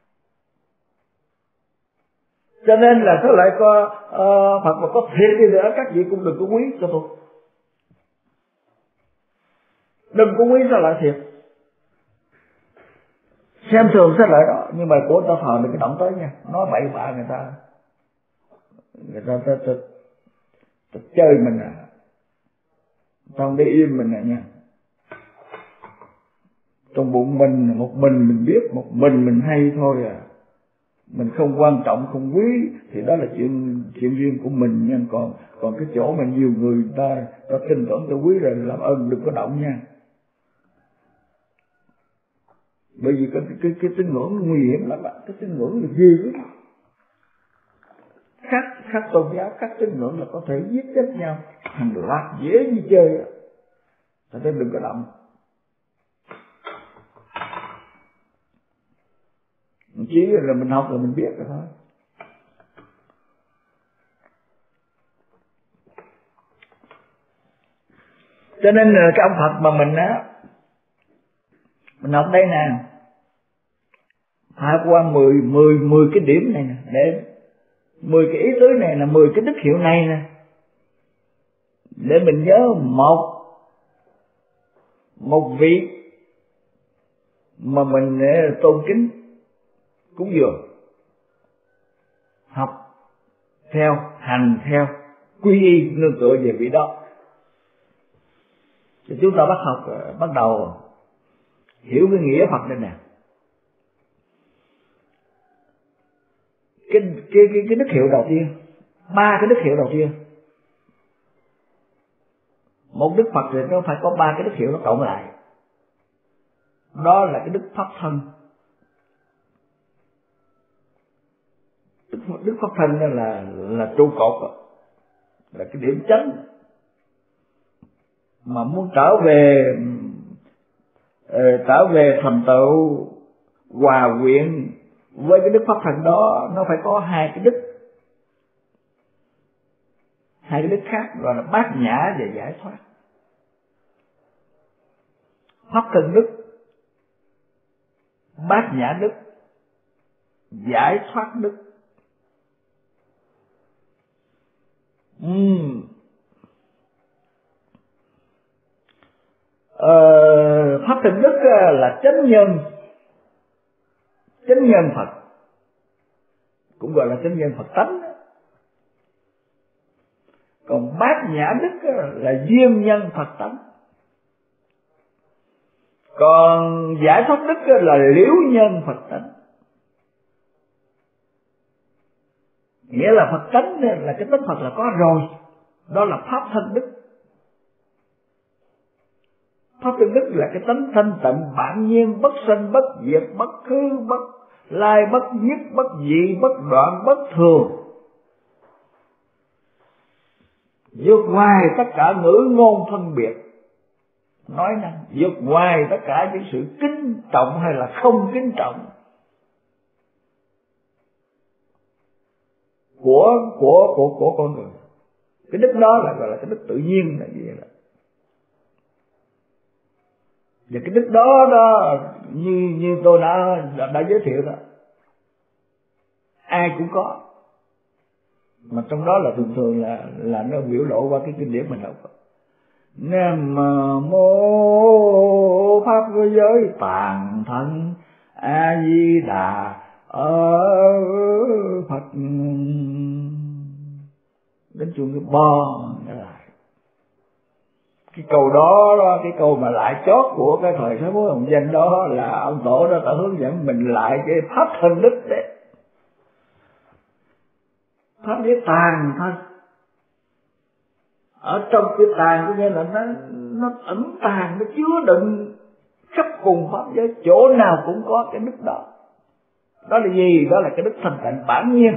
Cho nên là xá lợi có Phật mà có thiệt đi nữa, các vị cũng đừng có quý cho tôi. Đừng có quý xá lợi thiệt. xem thường cái lợi đó, nhưng mà của ta thờ đừng có động tới nha, nói bậy bạ người ta chơi mình à, không để yên mình à nha. Trong bụng mình một mình biết, một mình hay thôi à, mình không quan trọng không quý thì đó là chuyện riêng của mình nha. Còn cái chỗ mà nhiều người ta tin tưởng ta quý rồi, làm ơn đừng có động nha. Bởi vì cái tín ngưỡng nó nguy hiểm lắm, cái tín ngưỡng là ghê lắm. Khác tôn giáo, khác tín ngưỡng là có thể giết chết nhau hàng loạt, dễ như chơi. Thật ra đừng có động. Chỉ là mình học rồi mình biết rồi thôi. Cho nên là cái ông Phật mà mình học đây nè, học qua 10 cái điểm này nè, để 10 cái ý tứ này là 10 cái đức hiệu này nè, để mình nhớ một vị mà mình tôn kính cúng dường, học theo, hành theo, quy y nương tựa về vị đó. Thì chúng ta bắt đầu hiểu cái nghĩa Phật đây nè. Cái đức hiệu đầu tiên, 3 cái đức hiệu đầu tiên. Một đức Phật thì nó phải có 3 cái đức hiệu nó cộng lại. Đó là cái đức pháp thân. Đức pháp thân là trụ cột, là cái điểm chấn. Mà muốn trở về thành tựu hòa quyện với cái đức pháp thân đó, nó phải có 2 cái đức. 2 cái đức khác gọi là bát nhã và giải thoát. Pháp thân đức, bát nhã đức, giải thoát đức. Pháp thân đức là chánh nhân Phật, cũng gọi là chánh nhân Phật tánh. Còn bát nhã đức là duyên nhân Phật tánh. Còn giải thoát đức là liễu nhân Phật tánh. Nghĩa là Phật tánh là cái tánh Phật là có rồi, đó là pháp thân đức. Pháp thân đức là cái tánh thanh tịnh bản nhiên, bất sanh bất diệt, bất khứ bất lai, bất nhất bất dị, bất đoạn bất thường, vượt ngoài tất cả ngữ ngôn phân biệt, nói năng, vượt ngoài tất cả những sự kính trọng hay là không kính trọng của con người. Cái đức đó là gọi là cái đức tự nhiên, là gì vậy? Và cái đức đó như tôi đã giới thiệu đó, ai cũng có, mà trong đó là thường là nó biểu lộ qua cái kinh điển mình đọc. Nam mô pháp giới toàn thân A Di Đà ở Phật. Đến chuông cái bo lại. Cái câu đó, cái câu mà lại chót của cái thời Pháp Mối Hồng Danh đó là ông Tổ đó đã hướng dẫn mình lại cái pháp thân đức đấy. Pháp giới tàn thân. Ở trong cái tàn có nghĩa là nó ẩn tàng, nó chứa đựng khắp cùng pháp giới, chỗ nào cũng có cái đức đó. Đó là gì? Đó là cái đức thanh tịnh bản nhiên.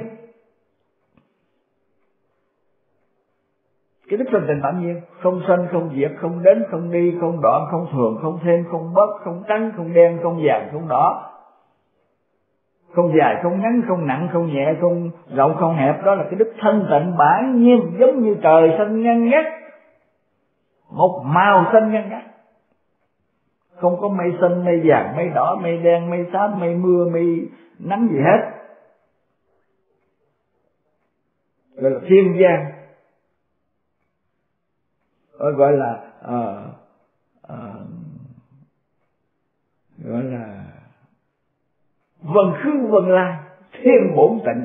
Cái đức thanh tịnh bản nhiên, không sanh không diệt, không đến không đi, không đoạn không thường, không thêm không bớt, không trắng không đen, không vàng không đỏ, không dài không ngắn, không nặng không nhẹ, không rộng không hẹp. Đó là cái đức thanh tịnh bản nhiên, giống như trời xanh ngăn ngắt, một màu xanh ngăn ngắt, không có mây xanh, mây vàng, mây đỏ, mây đen, mây xám, mây mưa, mây nắng gì hết. Gọi là thiên giang, gọi là gọi là vần khứ vần lai, thiên bổn tịnh.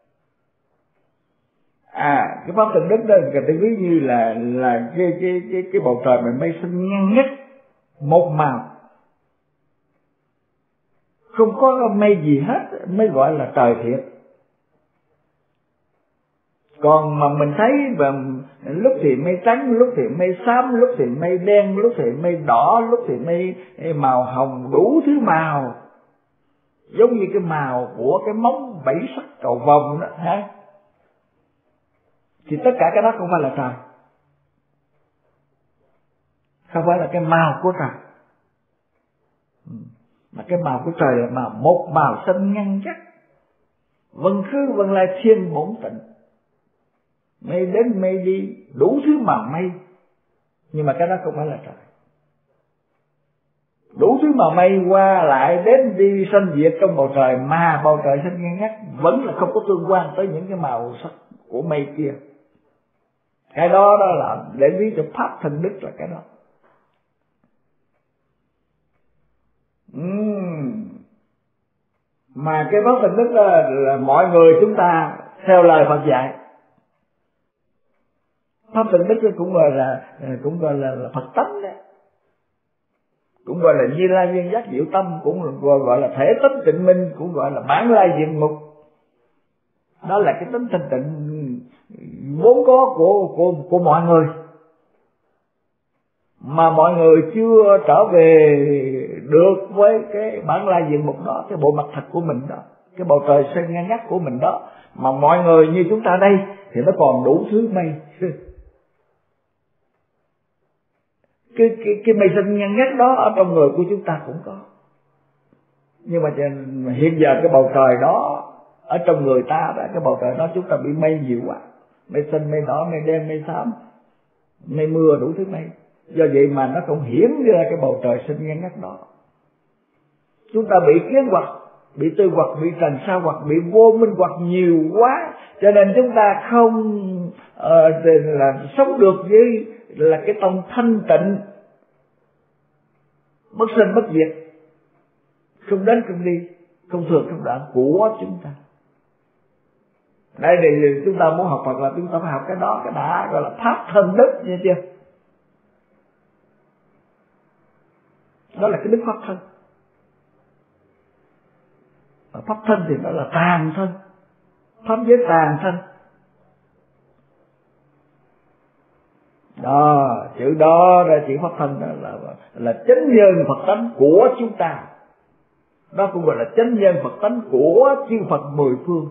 Cái pháp tịnh đức đó người ta ví như là cái bầu trời mà mây xanh ngăn ngắt một màu, không có mây gì hết mới gọi là trời thiệt. Còn mà mình thấy và lúc thì mây trắng, lúc thì mây xám, lúc thì mây đen, lúc thì mây đỏ, lúc thì mây màu hồng, đủ thứ màu, giống như cái màu của cái móng 7 sắc cầu vồng đó ha. Thì tất cả cái đó không phải là trời, không phải là cái màu của trời, mà cái màu của trời là màu một màu xanh ngăn chắc, vân khứ vân lai, thiên bổn tịnh. Mây đến mây đi, đủ thứ màu mây, nhưng mà cái đó không phải là trời. Đủ thứ màu mây qua lại đến đi sanh diệt trong bầu trời, mà bầu trời xanh ngăn ngắt vẫn là không có tương quan tới những cái màu sắc của mây kia. Cái đó đó là để ví cho pháp thân đức là cái đó. Mà cái pháp thân đức là mọi người chúng ta theo lời Phật dạy. Pháp thân đức cũng gọi là Phật tánh đấy, cũng gọi là Như Lai Viên Giác Diệu Tâm, cũng gọi là thể tánh tịnh minh, cũng gọi là bản lai diện mục. Đó là cái tính thanh tịnh vốn có của mọi người, mà mọi người chưa trở về được với cái bản lai diện mục đó, cái bộ mặt thật của mình đó, cái bầu trời xanh ngăn ngắt của mình đó. Mà mọi người như chúng ta đây thì nó còn đủ thứ mây. Cái mây xanh ngăn ngắt đó ở trong người của chúng ta cũng có, nhưng mà hiện giờ cái bầu trời đó ở trong người ta đó, cái bầu trời đó chúng ta bị mây nhiều quá, mây xanh, mây đỏ, mây đen, mây xám, mây mưa, đủ thứ mây. Do vậy mà nó không hiển ra cái bầu trời xanh ngăn ngắt đó. Chúng ta bị kiến hoặc, bị tư hoặc, bị trần sa hoặc, bị vô minh hoặc nhiều quá, cho nên chúng ta không là sống được với là cái tâm thanh tịnh, bất sinh bất diệt, không đến không đi, không thường không đoạn của chúng ta. Đây thì chúng ta muốn học Phật là chúng ta phải học cái đó, cái đã gọi là pháp thân đức, nghe chưa? Đó là cái đức pháp thân. Và pháp thân thì nó là tàn thân, pháp giới tàn thân. Đó, chữ đó ra chữ pháp thân đó là chánh nhân Phật tánh của chúng ta. Đó cũng gọi là chánh nhân Phật tánh của chư Phật mười phương.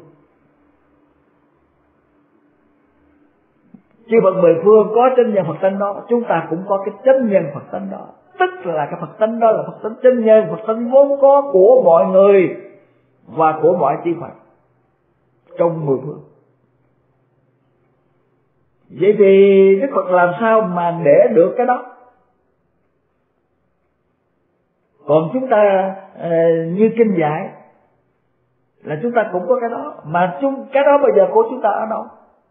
Chư Phật mười phương có chánh nhân Phật tánh đó, chúng ta cũng có cái chánh nhân Phật tánh đó. Tức là cái Phật tánh đó là Phật tánh chánh nhân, Phật tánh vốn có của mọi người và của mọi chư Phật trong mười phương. Vậy thì Đức Phật làm sao mà để được cái đó? Còn chúng ta như kinh dạy là chúng ta cũng có cái đó, mà cái đó bây giờ của chúng ta ở đâu?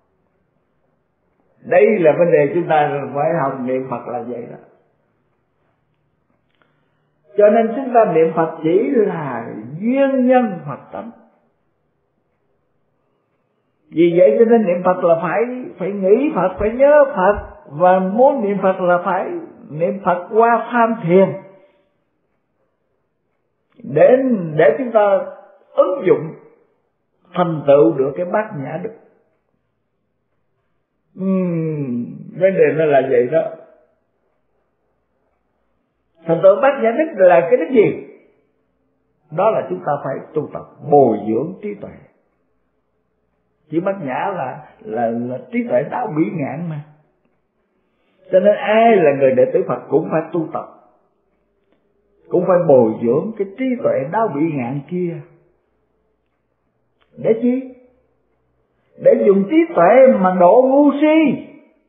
Đây là vấn đề chúng ta phải học niệm Phật là vậy đó. Cho nên chúng ta niệm Phật chỉ là duyên nhân Phật tánh. Vì vậy cho nên niệm Phật là phải nghĩ Phật, phải nhớ Phật, và muốn niệm Phật là phải niệm Phật qua tham thiền, để chúng ta ứng dụng thành tựu được cái bát nhã đức. Vấn đề nó là vậy đó. Thành tựu bát nhã đức là cái đức gì? Đó là chúng ta phải tu tập bồi dưỡng trí tuệ. Chỉ bát nhã là trí tuệ đạo bỉ ngạn mà. Cho nên ai là người đệ tử Phật cũng phải tu tập, cũng phải bồi dưỡng cái trí tuệ đạo bỉ ngạn kia. Để chi? Để dùng trí tuệ mà độ ngu si.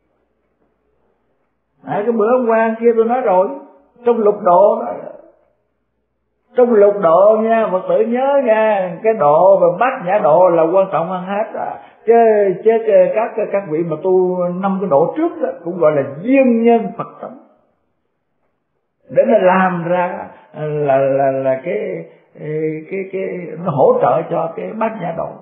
Cái bữa hôm qua kia tôi nói rồi, trong lục độ đó, trong lục độ nha, Phật tử nhớ nha, cái độ và bát nhã độ là quan trọng hơn hết à. Chứ các vị mà tu 5 cái độ trước đó, cũng gọi là duyên nhân Phật tánh, để nó làm ra là nó hỗ trợ cho cái bát nhã độ.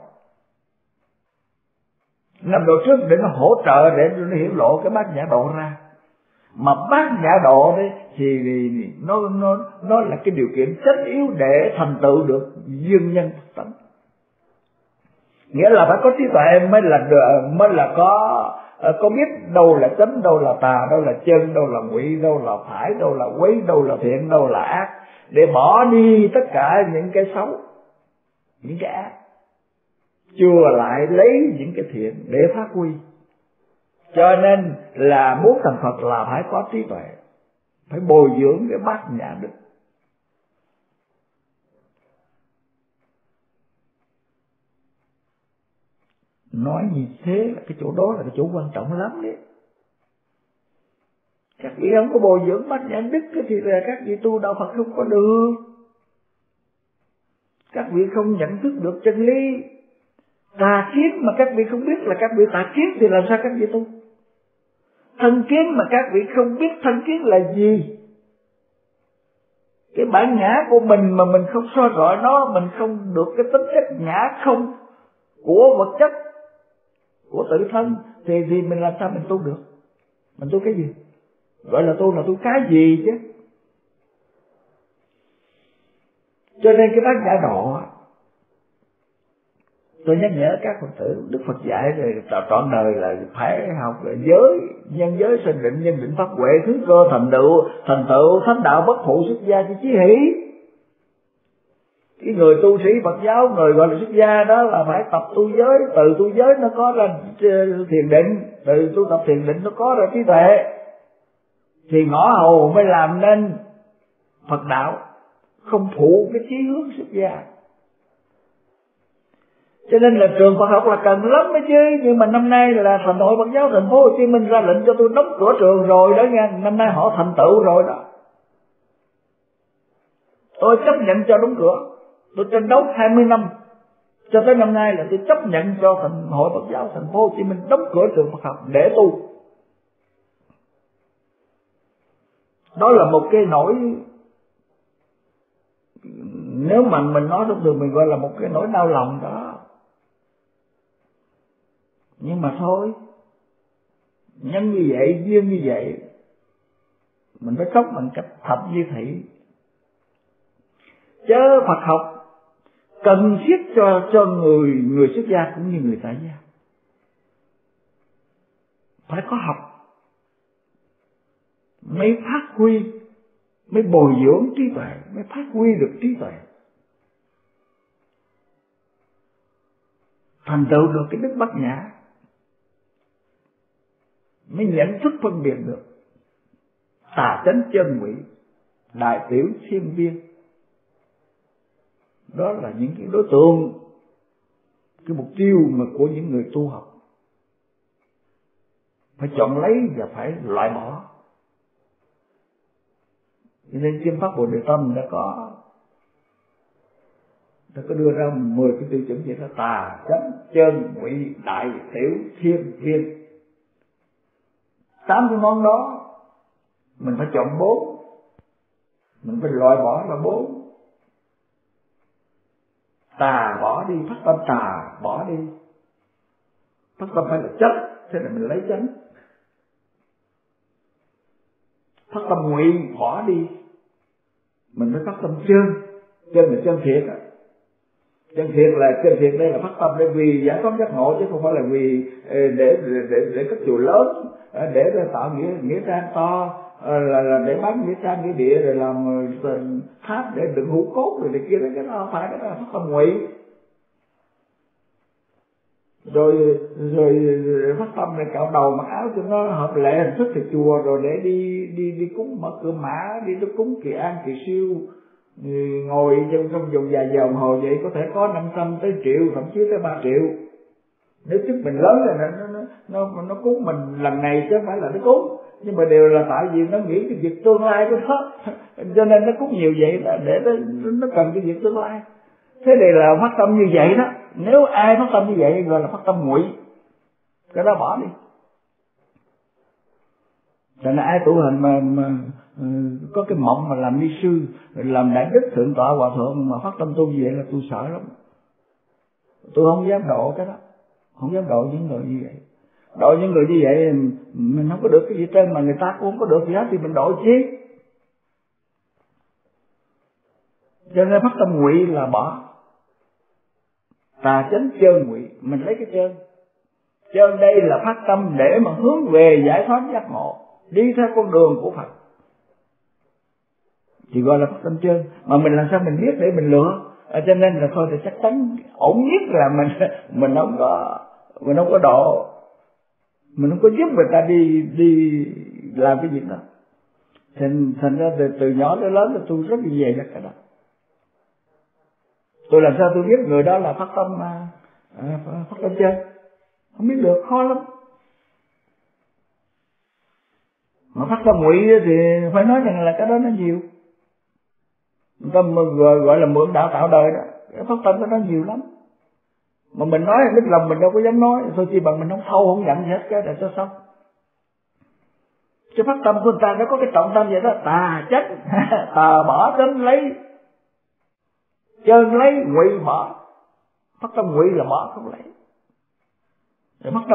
5 độ trước để nó hỗ trợ để nó hiểu lộ cái bát nhã độ ra. Mà bát nhã độ đấy thì nó là cái điều kiện tất yếu để thành tựu được dương nhân Phật tánh. Nghĩa là phải có trí tuệ mới là có biết đâu là chánh, đâu là tà, đâu là chân, đâu là ngụy, đâu là phải, đâu là quấy, đâu là thiện, đâu là ác, để bỏ đi tất cả những cái xấu, những cái ác, chừa lại lấy những cái thiện để phát huy. Cho nên là muốn thành Phật là phải có trí tuệ, phải bồi dưỡng cái bát nhã đức. Nói như thế là cái chỗ đó là cái chỗ quan trọng lắm đấy. Các vị không có bồi dưỡng bát nhã đức thì là các vị tu đạo Phật không có được. Các vị không nhận thức được chân lý. Tà kiến mà các vị không biết là các vị tà kiến thì làm sao các vị tu? Thân kiến mà các vị không biết thân kiến là gì, cái bản ngã của mình mà mình không soi rọi nó, mình không được cái tính chất ngã không của vật chất, của tự thân, thì mình làm sao mình tu được? Mình tu cái gì? Gọi là tu cái gì chứ? Cho nên cái bát nhã độ, tôi nhắc nhở các Phật tử, Đức Phật dạy rồi trọn đời là phải học là giới, nhân giới sinh định, nhân định pháp huệ, thứ cơ thành tựu thánh đạo bất phụ xuất gia chi chí hỷ. Cái người tu sĩ Phật giáo, người gọi là xuất gia đó là phải tập tu giới, từ tu giới nó có ra thiền định, từ tu tập thiền định nó có ra trí tuệ, thì ngõ hầu mới làm nên Phật đạo, không phụ cái chí hướng xuất gia. Cho nên là trường Phật học là cần lắm đấy chứ. Nhưng mà năm nay là Thành hội Phật giáo Thành phố Hồ Chí Minh ra lệnh cho tôi đóng cửa trường rồi đó nha. Năm nay họ thành tựu rồi đó, tôi chấp nhận cho đóng cửa. Tôi tranh đấu 20 năm, cho tới năm nay là tôi chấp nhận cho Thành hội Phật giáo Thành phố Hồ Chí Minh đóng cửa trường Phật học để tu. Đó là một cái nỗi, nếu mà mình nói thông thường mình gọi là một cái nỗi đau lòng đó. Nhưng mà thôi, nhân như vậy, duyên như vậy, mình phải sống bằng cách thập như thị. Chứ Phật học cần thiết cho người xuất gia cũng như người tại gia. Phải có học mới phát huy, mới bồi dưỡng trí tuệ, mới phát huy được trí tuệ, thành tựu được cái đức bát nhã, mới nhận thức phân biệt được tà chánh chân ngụy, đại tiểu thiên viên. Đó là những cái đối tượng, cái mục tiêu mà của những người tu học phải chọn lấy và phải loại bỏ. Cho nên Kinh Pháp Bồ Đề Tâm đã có đưa ra 10 cái tiêu chuẩn vậy đó: tà chánh chân ngụy, đại tiểu thiên viên. 8 cái món đó mình phải chọn 4, mình phải loại bỏ là 4. Tà bỏ đi, phát tâm tà bỏ đi. Phát tâm phải là chánh, thế là mình lấy chánh. Phát tâm ngụy bỏ đi, mình phải phát tâm chân. Chân là chân thiệt á. Chân thiệt đây là phát tâm để vì giải thoát giác ngộ, chứ không phải là vì để các chùa lớn, để tạo nghĩa trang to, là để bán nghĩa trang nghĩa địa rồi làm tháp để đựng hũ cốt rồi này kia. Cái đó không phải, cái đó là phát tâm ngụy. Rồi phát tâm này cạo đầu mặc áo cho nó hợp lệ hình thức thì chùa, rồi để đi cúng mở cửa mã, đi cúng kỳ an kỳ siêu, ngồi trong vòng vài giờ đồng hồ vậy có thể có 500 tới triệu, thậm chí tới 3 triệu. Nếu chức mình lớn là nó cúng mình lần này chứ không phải là nó cúng, nhưng mà đều là tại vì nó nghĩ cái việc tương lai của nó, cho nên nó cúng nhiều vậy là để nó cần cái việc tương lai. Thế này là phát tâm như vậy đó. Nếu ai phát tâm như vậy gọi là phát tâm ngụy, cái đó bỏ đi. Cho nên ai tu hành mà có cái mộng mà làm ni sư, làm đại đức thượng tọa hòa thượng mà phát tâm tu như vậy là tôi sợ lắm. Tôi không dám độ cái đó, không dám độ những người như vậy. Độ những người như vậy mình không có được cái gì trên, mà người ta cũng không có được gì hết thì mình độ chi? Cho nên phát tâm ngụy là bỏ tà chánh chơn ngụy, mình lấy cái chơn. Chơn đây là phát tâm để mà hướng về giải thoát giác ngộ, đi theo con đường của Phật, thì gọi là phát tâm chơn. Mà mình làm sao mình biết để mình lựa? Cho nên là thôi thì chắc chắn ổn nhất là mình không có độ, mình không có giúp người ta đi làm cái việc đó. Thành ra từ nhỏ tới lớn là tôi rất là về được cái đó. Tôi làm sao tôi biết người đó là phát tâm chơn? Không biết được, khó lắm. Mà phát tâm ngụy thì phải nói rằng là cái đó nó nhiều. Người ta gọi là mượn đạo tạo đời đó, cái phát tâm của nó nhiều lắm. Mà mình nói đứt lòng mình đâu có dám nói, thôi chỉ bằng mình không thâu không nhận gì hết cái để cho xong. Chứ phát tâm của người ta nó có cái trọng tâm vậy đó, tà chánh tà bỏ chánh lấy, chơn lấy ngụy bỏ. Phát tâm ngụy là bỏ không lấy. Rồi phát tâm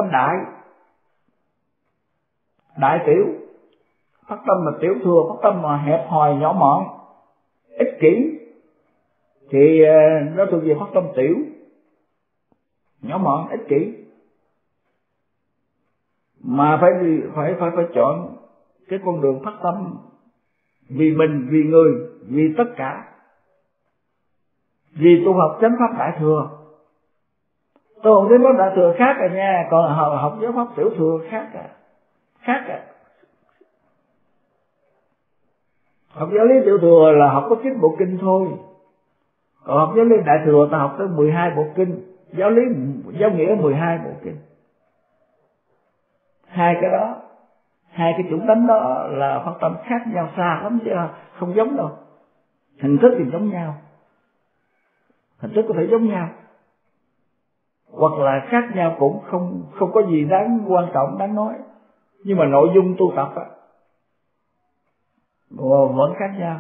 đại tiểu, phát tâm mà tiểu thừa, phát tâm mà hẹp hòi nhỏ mọn ích kỷ thì nó thuộc về phát tâm tiểu, nhỏ mọn ích kỷ. Mà phải chọn cái con đường phát tâm vì mình, vì người, vì tất cả, vì tu học chánh pháp đại thừa. Tu học chánh pháp đại thừa khác rồi nha, còn học giáo pháp tiểu thừa khác à. Học giáo lý tiểu thừa là học có 9 bộ kinh thôi, còn học giáo lý đại thừa ta học tới 12 bộ kinh, giáo nghĩa 12 bộ kinh. Hai cái đó, hai cái chủng tánh đó là phát tâm khác nhau xa lắm chứ không giống đâu. Hình thức thì giống nhau, hình thức có thể giống nhau, hoặc là khác nhau cũng không có gì đáng quan trọng đáng nói, nhưng mà nội dung tu tập á vẫn khác nhau.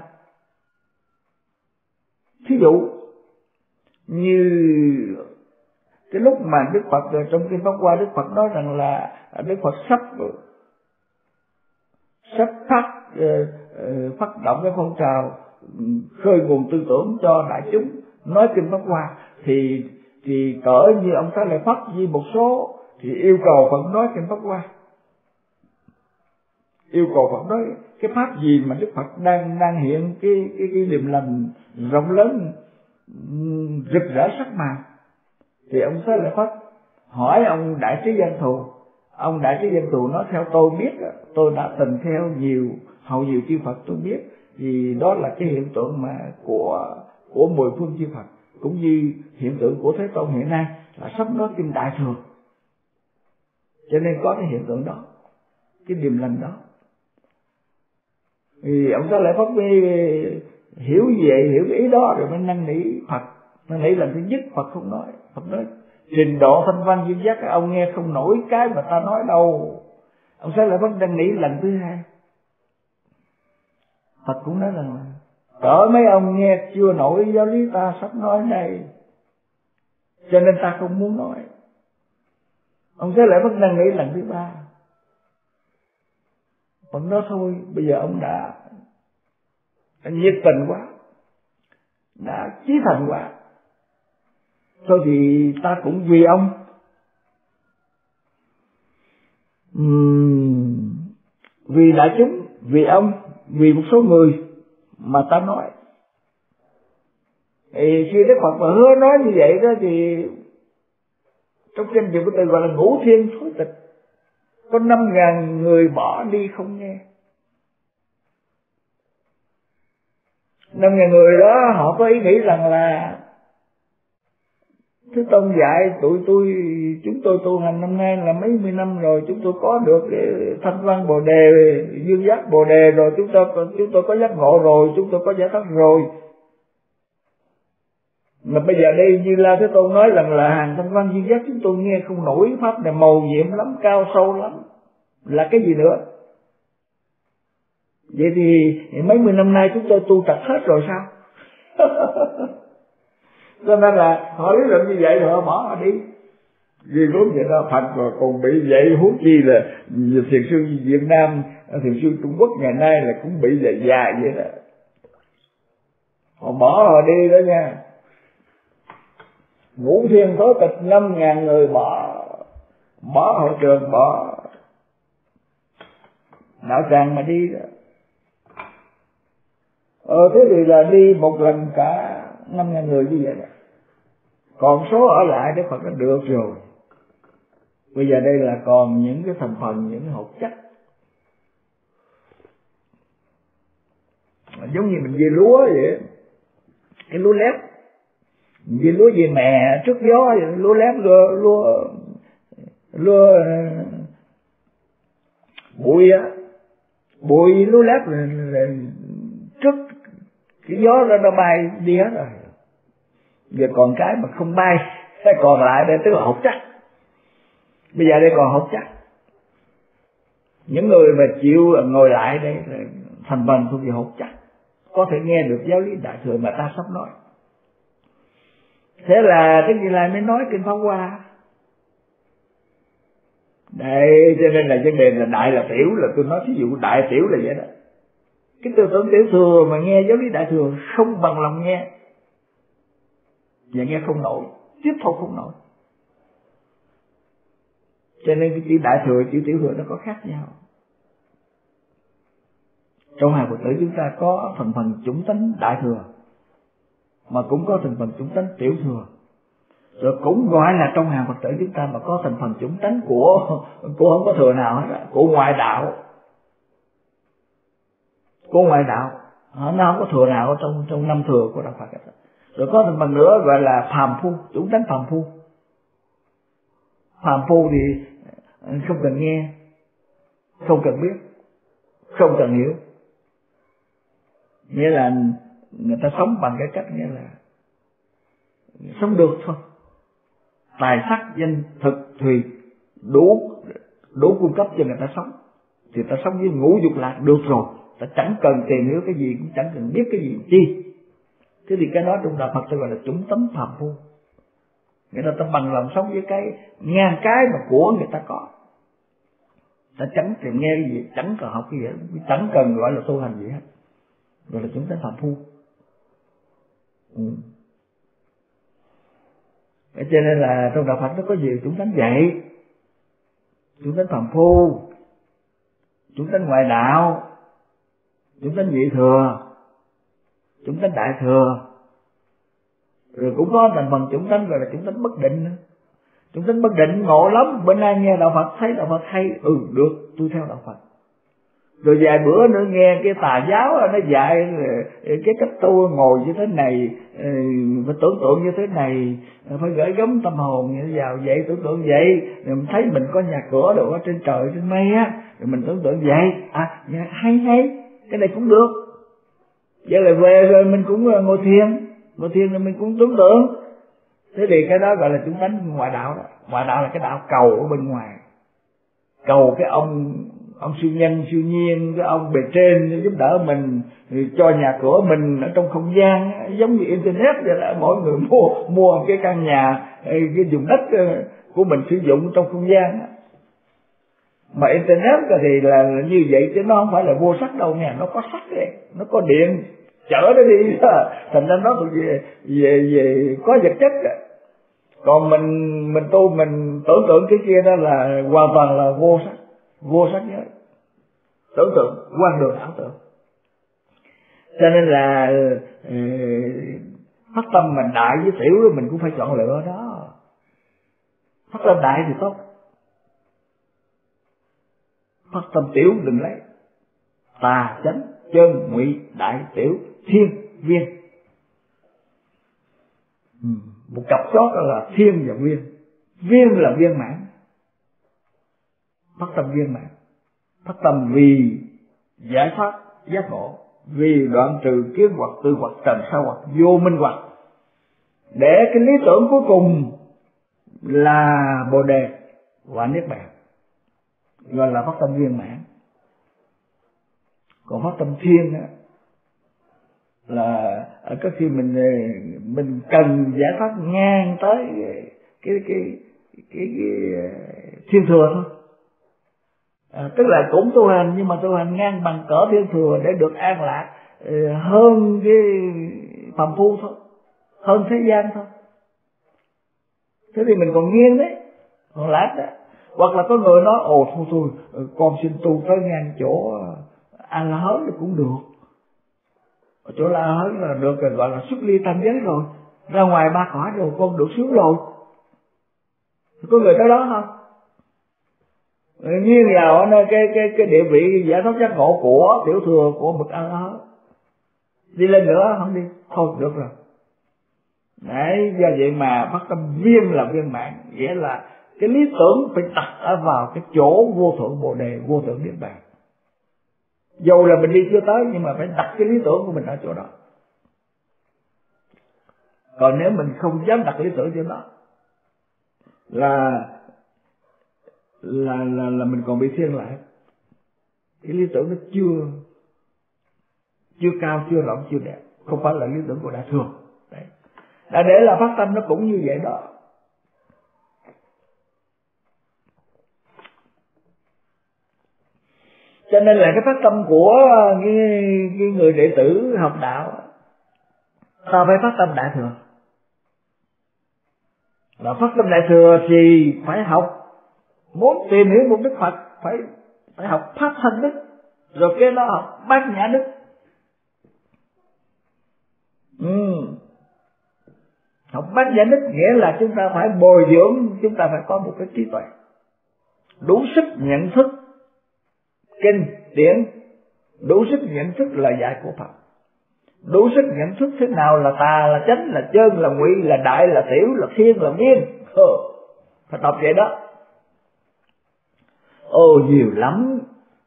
Thí dụ như cái lúc mà Đức Phật trong kinh Pháp Hoa, Đức Phật nói rằng là Đức Phật sắp phát động cái phong trào khơi nguồn tư tưởng cho đại chúng nói kinh Pháp Hoa, thì cỡ như ông Xá Lợi Phất với một số thì yêu cầu Phật nói kinh Pháp Hoa, yêu cầu Phật nói cái pháp gì mà Đức Phật đang hiện cái điềm lành rộng lớn rực rỡ sắc màu. Thì ông Xá Lợi Phất hỏi ông Đại Trí Văn Thù, ông Đại Trí Văn Thù nói theo tôi biết, tôi đã từng theo hầu nhiều chư Phật, tôi biết vì đó là cái hiện tượng mà của 10 phương chư Phật, cũng như hiện tượng của Thế Tôn hiện nay là sắp nói kinh Đại Thừa, cho nên có cái hiện tượng đó, cái điềm lành đó. Thì ông Xá Lợi Phất mới hiểu cái ý đó rồi mới năn nỉ Phật. Năn nỉ lần thứ nhất Phật không nói, Phật nói trình độ thanh văn duyên giác ông nghe không nổi cái mà ta nói đâu. Ông Xá Lợi Phất năn nỉ lần thứ hai, Phật cũng nói rằng cỡ mấy ông nghe chưa nổi giáo lý ta sắp nói đây, cho nên ta không muốn nói. Ông Xá Lợi Phất năn nỉ lần thứ ba, Phật nói thôi bây giờ ông đã nhiệt tình quá, đã chí thành quá, thôi thì ta cũng vì ông vì đại chúng, vì ông, vì một số người mà ta nói. Thì khi Đức Phật mà hứa nói như vậy đó thì trong kinh dùng cái từ gọi là ngũ thiên thối tịch, có 5.000 người bỏ đi không nghe. 5.000 người đó họ có ý nghĩ rằng là Thế Tôn dạy chúng tôi tu hành năm nay là mấy mươi năm rồi, chúng tôi có được thanh văn bồ đề, dương giác bồ đề rồi, chúng tôi có giác ngộ rồi, chúng tôi có giải thoát rồi. Mà bây giờ đây Như Lai Thế Tôn nói rằng là hàng thanh văn dương giác chúng tôi nghe không nổi, pháp này màu nhiệm lắm, cao sâu lắm, là cái gì nữa? Vậy thì mấy mươi năm nay chúng tôi tu tập hết rồi sao? Cho nên là họ lý luận như vậy rồi họ bỏ họ đi. Vì vốn vậy đó, Phật rồi còn bị vậy, huống chi là thiền sư Việt Nam, thiền sư Trung Quốc ngày nay là cũng bị dài vậy đó. Họ bỏ họ đi đó nha. Ngũ Thiên Thối Tịch 5.000 người bỏ hội trường, bỏ đạo tràng mà đi đó. Thế thì là đi một lần cả 5.000 người như vậy đó. Còn số ở lại Đức Phật đã được rồi. Bây giờ đây là còn những cái thành phần, những cái hột chất. Giống như mình về lúa vậy, cái lúa lép, về lúa về mè trước gió, lúa lép lúa bụi á, bụi lúa lép là trước cái gió nó bay đi hết rồi. Giờ còn cái mà không bay, cái còn lại đây tức là hột chất. Bây giờ đây còn hột chất. Những người mà chịu ngồi lại đây là thành phần thuộc về hột chất, có thể nghe được giáo lý Đại Thừa mà ta sắp nói. Thế là cái gì lại mới nói kinh Pháp Hoa. Đây cho nên là vấn đề là đại là tiểu, là tôi nói ví dụ đại tiểu là vậy đó. Cái tư tưởng tiểu thừa mà nghe giáo lý Đại Thừa không bằng lòng nghe, và nghe không nổi, tiếp thu không nổi. Cho nên cái chữ Đại Thừa, chữ Tiểu Thừa nó có khác nhau. Trong hàng Phật tử chúng ta có thành phần chủng tánh Đại Thừa, mà cũng có thành phần chủng tánh Tiểu Thừa. Rồi cũng gọi là trong hàng Phật tử chúng ta mà có thành phần chủng tánh của không có thừa nào hết, của ngoại đạo. Của ngoại đạo, nó không có thừa nào ở trong năm thừa của đạo Phật hết. Rồi có thành phần nữa gọi là phàm phu, chủng tánh phàm phu. Phàm phu thì không cần nghe, không cần biết, không cần hiểu. Nghĩa là người ta sống bằng cái cách nghĩa là sống được thôi. Tài sắc danh thực thùy đủ cung cấp cho người ta sống, thì ta sống với ngũ dục lạc được rồi. Ta chẳng cần tìm hiểu cái gì, cũng chẳng cần biết cái gì chi. Thế thì cái đó trong đạo Phật ta gọi là chủng tánh phàm phu. Người ta bằng lòng sống với cái ngang cái mà của người ta có. Ta chẳng cần nghe cái gì, chẳng cần học cái gì, chẳng cần gọi là tu hành gì hết, gọi là chủng tánh phàm phu. Cho nên là trong đạo Phật nó có nhiều chủng tánh vậy. Chủng tánh phàm phu, chủng tánh ngoại đạo, chủng tánh nhị thừa, chủng tánh đại thừa. Rồi cũng có thành phần chủng tánh gọi là chủng tánh bất định. Chủng tánh bất định ngộ lắm, bữa nay nghe đạo Phật thấy đạo Phật hay, được, tôi theo đạo Phật. Rồi vài bữa nữa nghe cái tà giáo nó dạy cái cách tu ngồi như thế này, phải tưởng tượng như thế này, phải gửi gắm tâm hồn như vào vậy, tưởng tượng vậy, rồi mình thấy mình có nhà cửa đồ ở trên trời trên mây á, rồi mình tưởng tượng vậy, hay, cái này cũng được. Vậy là về rồi mình cũng ngồi thiền rồi mình cũng tưởng tượng. Thế thì cái đó gọi là chúng tánh ngoại đạo đó. Ngoại đạo là cái đạo cầu ở bên ngoài, cầu cái ông siêu nhân siêu nhiên, cái ông bề trên giúp đỡ mình, cho nhà cửa mình ở trong không gian, giống như internet vậy đó. Mỗi người mua cái căn nhà, cái vùng đất của mình sử dụng trong không gian. Mà internet thì là như vậy chứ nó không phải là vô sắc đâu nha, nó có sắc đấy, nó có điện chở nó đi đó. Thành ra nó thuộc về có vật chất đó. Còn mình tu mình tưởng tượng cái kia đó là hoàn toàn là vô sắc giới, tưởng tượng quan đường ảo tưởng. Cho nên là phát tâm mình đại với tiểu đó mình cũng phải chọn lựa đó. Phát tâm đại thì tốt, phát tâm tiểu đừng lấy. Tà chánh chân ngụy đại tiểu thiên viên, một cặp chót đó là thiên và viên. Viên là viên mãn, phát tâm viên mãn, phát tâm vì giải thoát giác ngộ, vì đoạn trừ kiến hoặc tư hoặc trần sa hoặc vô minh hoặc, để cái lý tưởng cuối cùng là bồ đề và niết bàn, gọi là phát tâm viên mãn. Còn phát tâm thiên á là có khi mình cần giải pháp ngang tới cái thiên thừa thôi. Tức là cũng tu hành nhưng mà tu hành ngang bằng cỡ thiên thừa để được an lạc hơn cái phàm phu thôi, hơn thế gian thôi. Thế thì mình còn nghiêng đấy, còn lát đó. Hoặc là có người nói ồ thôi con xin tu tới ngang chỗ A La Hớn thì cũng được. Ở chỗ La Hớn là được rồi, gọi là xuất ly tam giới rồi, ra ngoài ba cõi rồi, con được sướng rồi. Có người tới đó không? Nghiêng vào cái địa vị giải thoát giác ngộ của tiểu thừa của bậc A La Hớn. Đi lên nữa không đi, thôi được rồi. Đấy, do vậy mà phát tâm viên là viên mãn, nghĩa là cái lý tưởng phải đặt ở vào cái chỗ vô thượng bồ đề, vô thượng niết bàn. Dù là mình đi chưa tới nhưng mà phải đặt cái lý tưởng của mình ở chỗ đó. Còn nếu mình không dám đặt lý tưởng chỗ đó là mình còn bị thiên lại. Cái lý tưởng nó chưa cao, chưa rộng, chưa đẹp, không phải là lý tưởng của đại thừa. Đấy. Đã để là phát tâm nó cũng như vậy đó. Cho nên là cái phát tâm của cái người đệ tử học đạo, ta phải phát tâm đại thừa. Là phát tâm đại thừa thì phải học, muốn tìm hiểu một Đức Phật phải học pháp thân đức, rồi cái đó học bát nhã đức. Học bát nhã đức nghĩa là chúng ta phải bồi dưỡng, chúng ta phải có một cái trí tuệ đủ sức nhận thức kinh điển, đủ sức nhận thức lời dạy của Phật, đủ sức nhận thức thế nào là tà, là chánh, là chân, là ngụy, là đại, là tiểu, là thiên, là viên. Phải tập vậy đó. Nhiều lắm.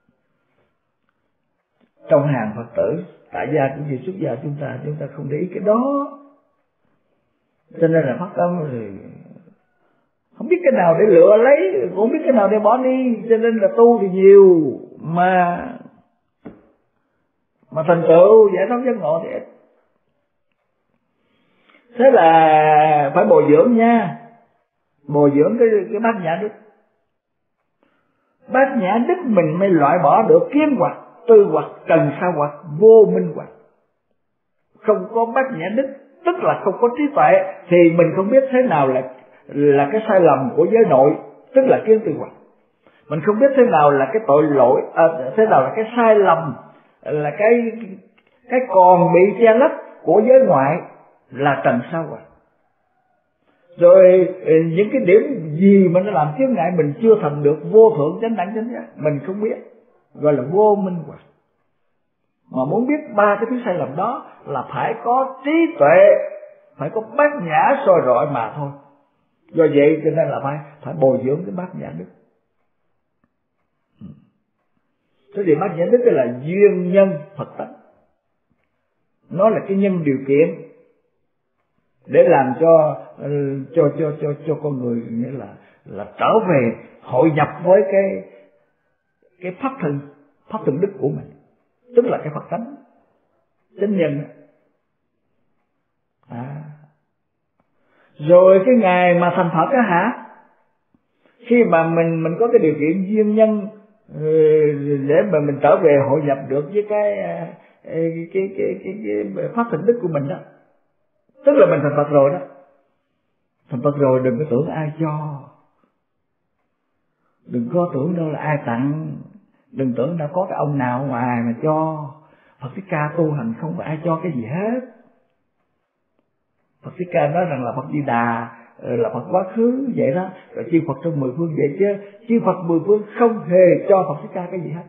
Trong hàng Phật tử tại gia cũng như xuất gia chúng ta không để ý cái đó. Cho nên là phát tâm thì không biết cái nào để lựa lấy, cũng biết cái nào để bỏ đi. Cho nên là tu thì nhiều mà thành tựu giải thoát giác ngộ thì ít. Thế là phải bồi dưỡng nha, bồi dưỡng cái bát nhã đức. Bát nhã đức mình mới loại bỏ được kiến hoặc, tư hoặc, trần sa hoặc, vô minh hoặc. Không có bát nhã đức tức là không có trí tuệ, thì mình không biết thế nào là cái sai lầm của giới nội, tức là kiến tư hoặc. Mình không biết thế nào là cái tội lỗi, thế nào là cái sai lầm, là cái còn bị che lấp của giới ngoại, là trần sa hoặc. Rồi những cái điểm gì mà nó làm chướng ngại mình chưa thành được vô thượng chánh đẳng chánh giác, mình không biết, gọi là vô minh hoặc. Mà muốn biết ba cái thứ sai lầm đó là phải có trí tuệ, phải có bát nhã soi rọi mà thôi. Do vậy cho nên là phải bồi dưỡng cái bát nhã đức. Thế thì bát nhã đức là duyên nhân Phật tánh, nó là cái nhân điều kiện để làm cho con người nghĩa là trở về hội nhập với cái pháp thân đức của mình, tức là cái Phật tánh chánh nhân. Rồi cái ngày mà thành Phật á hả, khi mà mình có cái điều kiện duyên nhân để mà mình trở về hội nhập được với cái pháp thân đức của mình đó, tức là mình thành Phật rồi đó. Thành Phật rồi đừng có tưởng ai cho, đừng có tưởng đâu là ai tặng, đừng tưởng đâu có cái ông nào ngoài mà cho. Phật Thích Ca tu hành không có ai cho cái gì hết. Phật Thích Ca nói rằng là Phật Di Đà là Phật quá khứ vậy đó, rồi chư Phật trong mười phương vậy chứ chư Phật mười phương không hề cho Phật Thích Ca cái gì hết.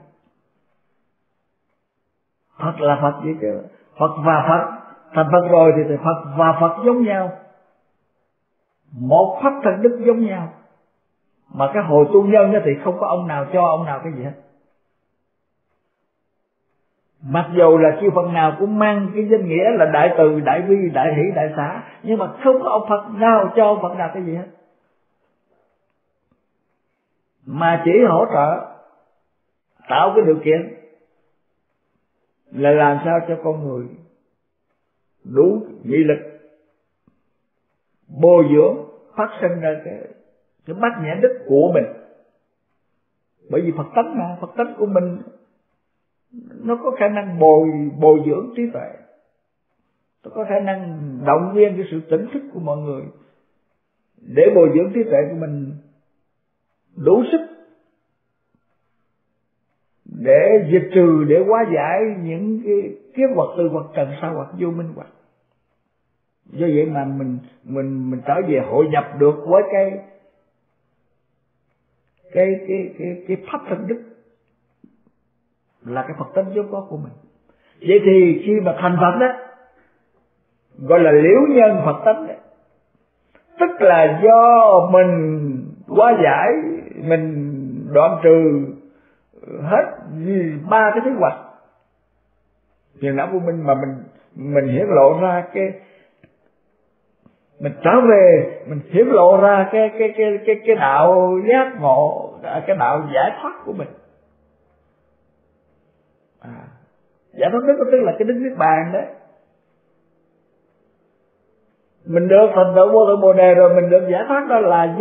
Phật là Phật vậy chứ. Phật và Phật, thành Phật rồi thì Phật và Phật giống nhau, một pháp thân đức giống nhau. Mà cái hồi tu nhân thì không có ông nào cho ông nào cái gì hết. Mặc dù là chư Phật nào cũng mang cái danh nghĩa là đại từ, đại bi, đại hỷ, đại xả, nhưng mà không có ông Phật nào cho ông Phật nào cái gì hết, mà chỉ hỗ trợ, tạo cái điều kiện là làm sao cho con người đủ nghị lực bồi dưỡng phát sinh ra cái bát nhã đức của mình. Bởi vì Phật tánh mà, Phật tánh của mình nó có khả năng bồi dưỡng trí tuệ, nó có khả năng động viên cái sự tỉnh thức của mọi người để bồi dưỡng trí tuệ của mình đủ sức để diệt trừ, để hóa giải những cái kiếp hoặc từ hoặc trần sao hoặc vô minh hoặc. Do vậy mà mình trở về hội nhập được với cái pháp thân đức là cái Phật tánh vốn có của mình. Vậy thì khi mà thành Phật đó gọi là liễu nhân Phật tánh đó, tức là do mình hóa giải, mình đoạn trừ hết ba cái thứ hoạch phiền não vô minh, mà mình hiển lộ ra mình trở về, mình hiển lộ ra cái đạo giác ngộ, cái đạo giải thoát của mình. Giải thoát đức tức là cái đức niết bàn đấy. Mình được thành tựu vô thượng Bồ đề rồi, mình được giải thoát, đó là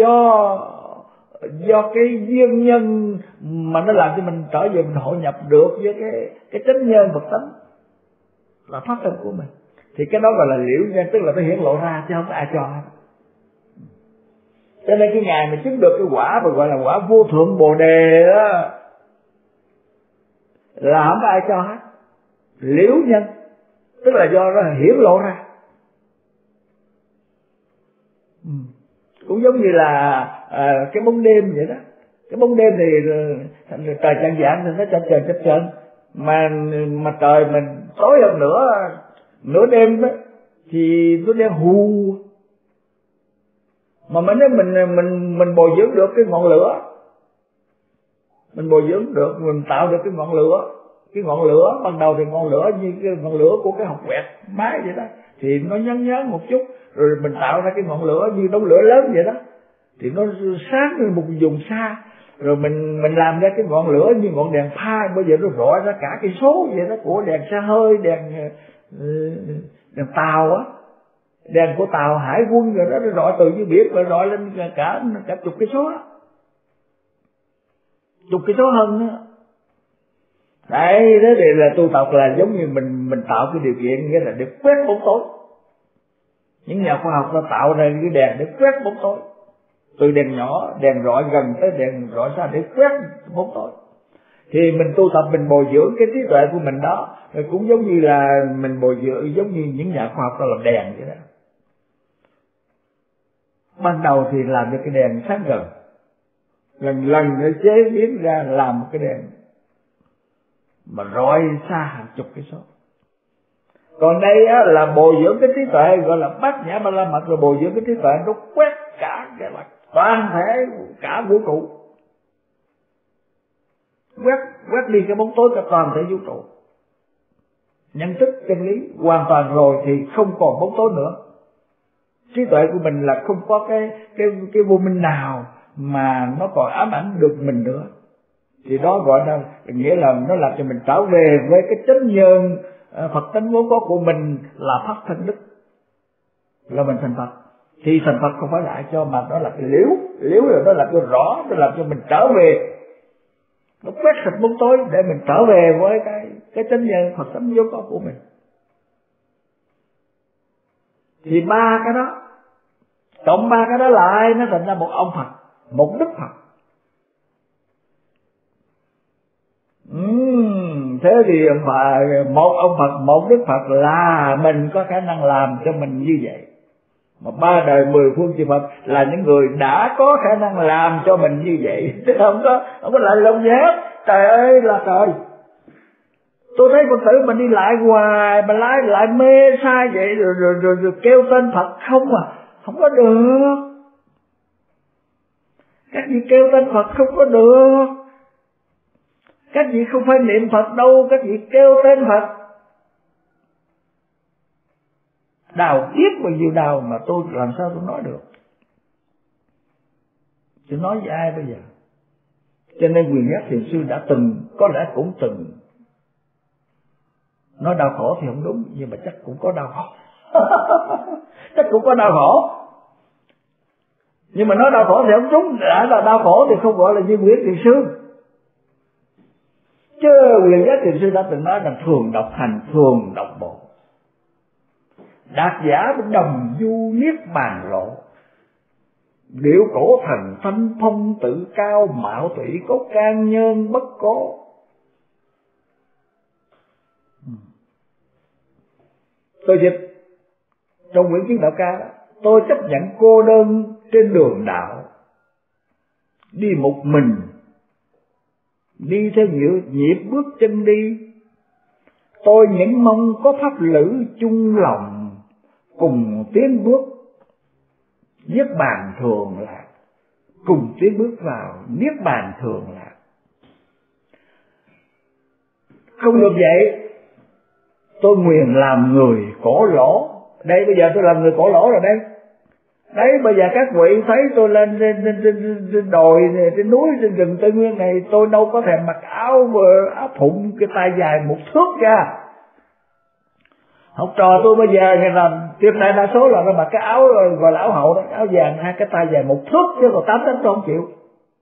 do cái duyên nhân mà nó làm cho mình trở về, mình hội nhập được với cái chánh nhân Phật tánh là pháp thân của mình. Thì cái đó gọi là liễu nhân, tức là nó hiển lộ ra chứ không có ai cho. Cho nên cái ngày mà chứng được cái quả mà gọi là quả vô thượng Bồ đề đó là không có ai cho hết. Liễu nhân tức là do nó hiển lộ ra. Cũng giống như là cái bóng đêm vậy đó. Cái bóng đêm thì trời chạng vạng thì nó chập chờn, mà trời mình tối hơn nữa, nửa đêm đó, thì nó đen hù. Mà nếu mình bồi dưỡng được cái ngọn lửa, mình bồi dưỡng được, mình tạo được cái ngọn lửa. Cái ngọn lửa ban đầu thì ngọn lửa như cái ngọn lửa của cái hộp quẹt máy vậy đó, thì nó nhấn một chút, rồi mình tạo ra cái ngọn lửa như đống lửa lớn vậy đó, thì nó sáng lên một vùng xa. Rồi mình làm ra cái ngọn lửa như ngọn đèn pha, bây giờ nó rọi ra cả cây số vậy đó, của đèn xe hơi, đèn tàu á, đèn của tàu hải quân rồi đó, nó rọi từ dưới biển rồi rọi lên cả chục cây số đó, chục cây số hơn đó. Đấy, thế thì là tu tập là giống như mình tạo cái điều kiện, nghĩa là để quét bóng tối. Những nhà khoa học nó tạo ra cái đèn để quét bóng tối, từ đèn nhỏ, đèn rọi gần tới đèn rọi xa để quét bóng tối. Thì mình tu tập, mình bồi dưỡng cái trí tuệ của mình đó, rồi cũng giống như là mình bồi dưỡng, giống như những nhà khoa học nó làm đèn vậy đó. Ban đầu thì làm cho cái đèn sáng gần, lần nó chế biến ra làm một cái đèn mà rọi xa hàng chục cây số. Còn đây á, là bồi dưỡng cái trí tuệ gọi là bát nhã ba la mật, rồi bồi dưỡng cái trí tuệ nó quét cả cái mặt toàn thể cả vũ trụ, quét đi cái bóng tối cả toàn thể vũ trụ. Nhận thức chân lý hoàn toàn rồi thì không còn bóng tối nữa. Trí tuệ của mình là không có cái vô minh nào mà nó còn ám ảnh được mình nữa. Thì đó gọi là, nghĩa là nó làm cho mình trở về với cái chánh nhân Phật tánh vốn có của mình là pháp thân đức, là mình thành Phật. Thì thành Phật không phải lại cho, mà đó là cái liễu rồi, đó là cái rõ, nó làm cho mình trở về, nó quét sạch bóng tối để mình trở về với cái chánh nhân Phật tánh vốn có của mình. Thì ba cái đó, cộng ba cái đó lại nó thành ra một ông Phật, một đức Phật. Thế thì một ông Phật, một đức Phật là mình có khả năng làm cho mình như vậy. Mà ba đời mười phương chư Phật là những người đã có khả năng làm cho mình như vậy, chứ không có lại lông gì hết. Trời ơi là trời, tôi thấy con tử mình đi lại hoài mà lại mê sai vậy, rồi kêu tên Phật không à, không có được. Các vị kêu tên Phật không có được. Các vị không phải niệm Phật đâu, các vị kêu tên Phật. Đào kiếp bao nhiêu đào mà tôi làm sao tôi nói được. Tôi nói với ai bây giờ? Cho nên Quyền Giác Thiền Sư đã từng, có lẽ cũng từng Nói đau khổ thì không đúng, nhưng mà chắc cũng có đau khổ. Chắc cũng có đau khổ. Nhưng mà nói đau khổ thì không đúng, đã là đau khổ thì không gọi là như Nguyễn Thiền Sư. Chứ Quyền Giác Thiền Sư đã từng nói rằng thường độc hành, thường độc bộ. Đạt giả đồng du niết bàn lộ. Điệu cổ thần thanh phong tự cao, mạo tụy có can nhân bất cố. Tôi dịch trong quyển Kiến Đạo Ca đó: tôi chấp nhận cô đơn trên đường đạo, đi một mình, đi theo nhịp bước chân đi. Tôi những mong có pháp lữ chung lòng, cùng tiến bước niết bàn thường lạc, cùng tiến bước vào niết bàn thường lạc. Không được vậy, tôi nguyện làm người cổ lỗ. Đây bây giờ tôi làm người cổ lỗ rồi đây. Đấy, bây giờ các vị thấy tôi lên trên đồi, trên núi, trên rừng Tây Nguyên này, tôi đâu có thèm mặc áo thụng cái tay dài 1 thước ra. Học trò tôi bây giờ tuyệt đại đa số là nó mặc cái áo gọi là áo hậu đó, áo vàng 2 cái tay dài 1 thước, chứ còn 8 tấc tôi không chịu.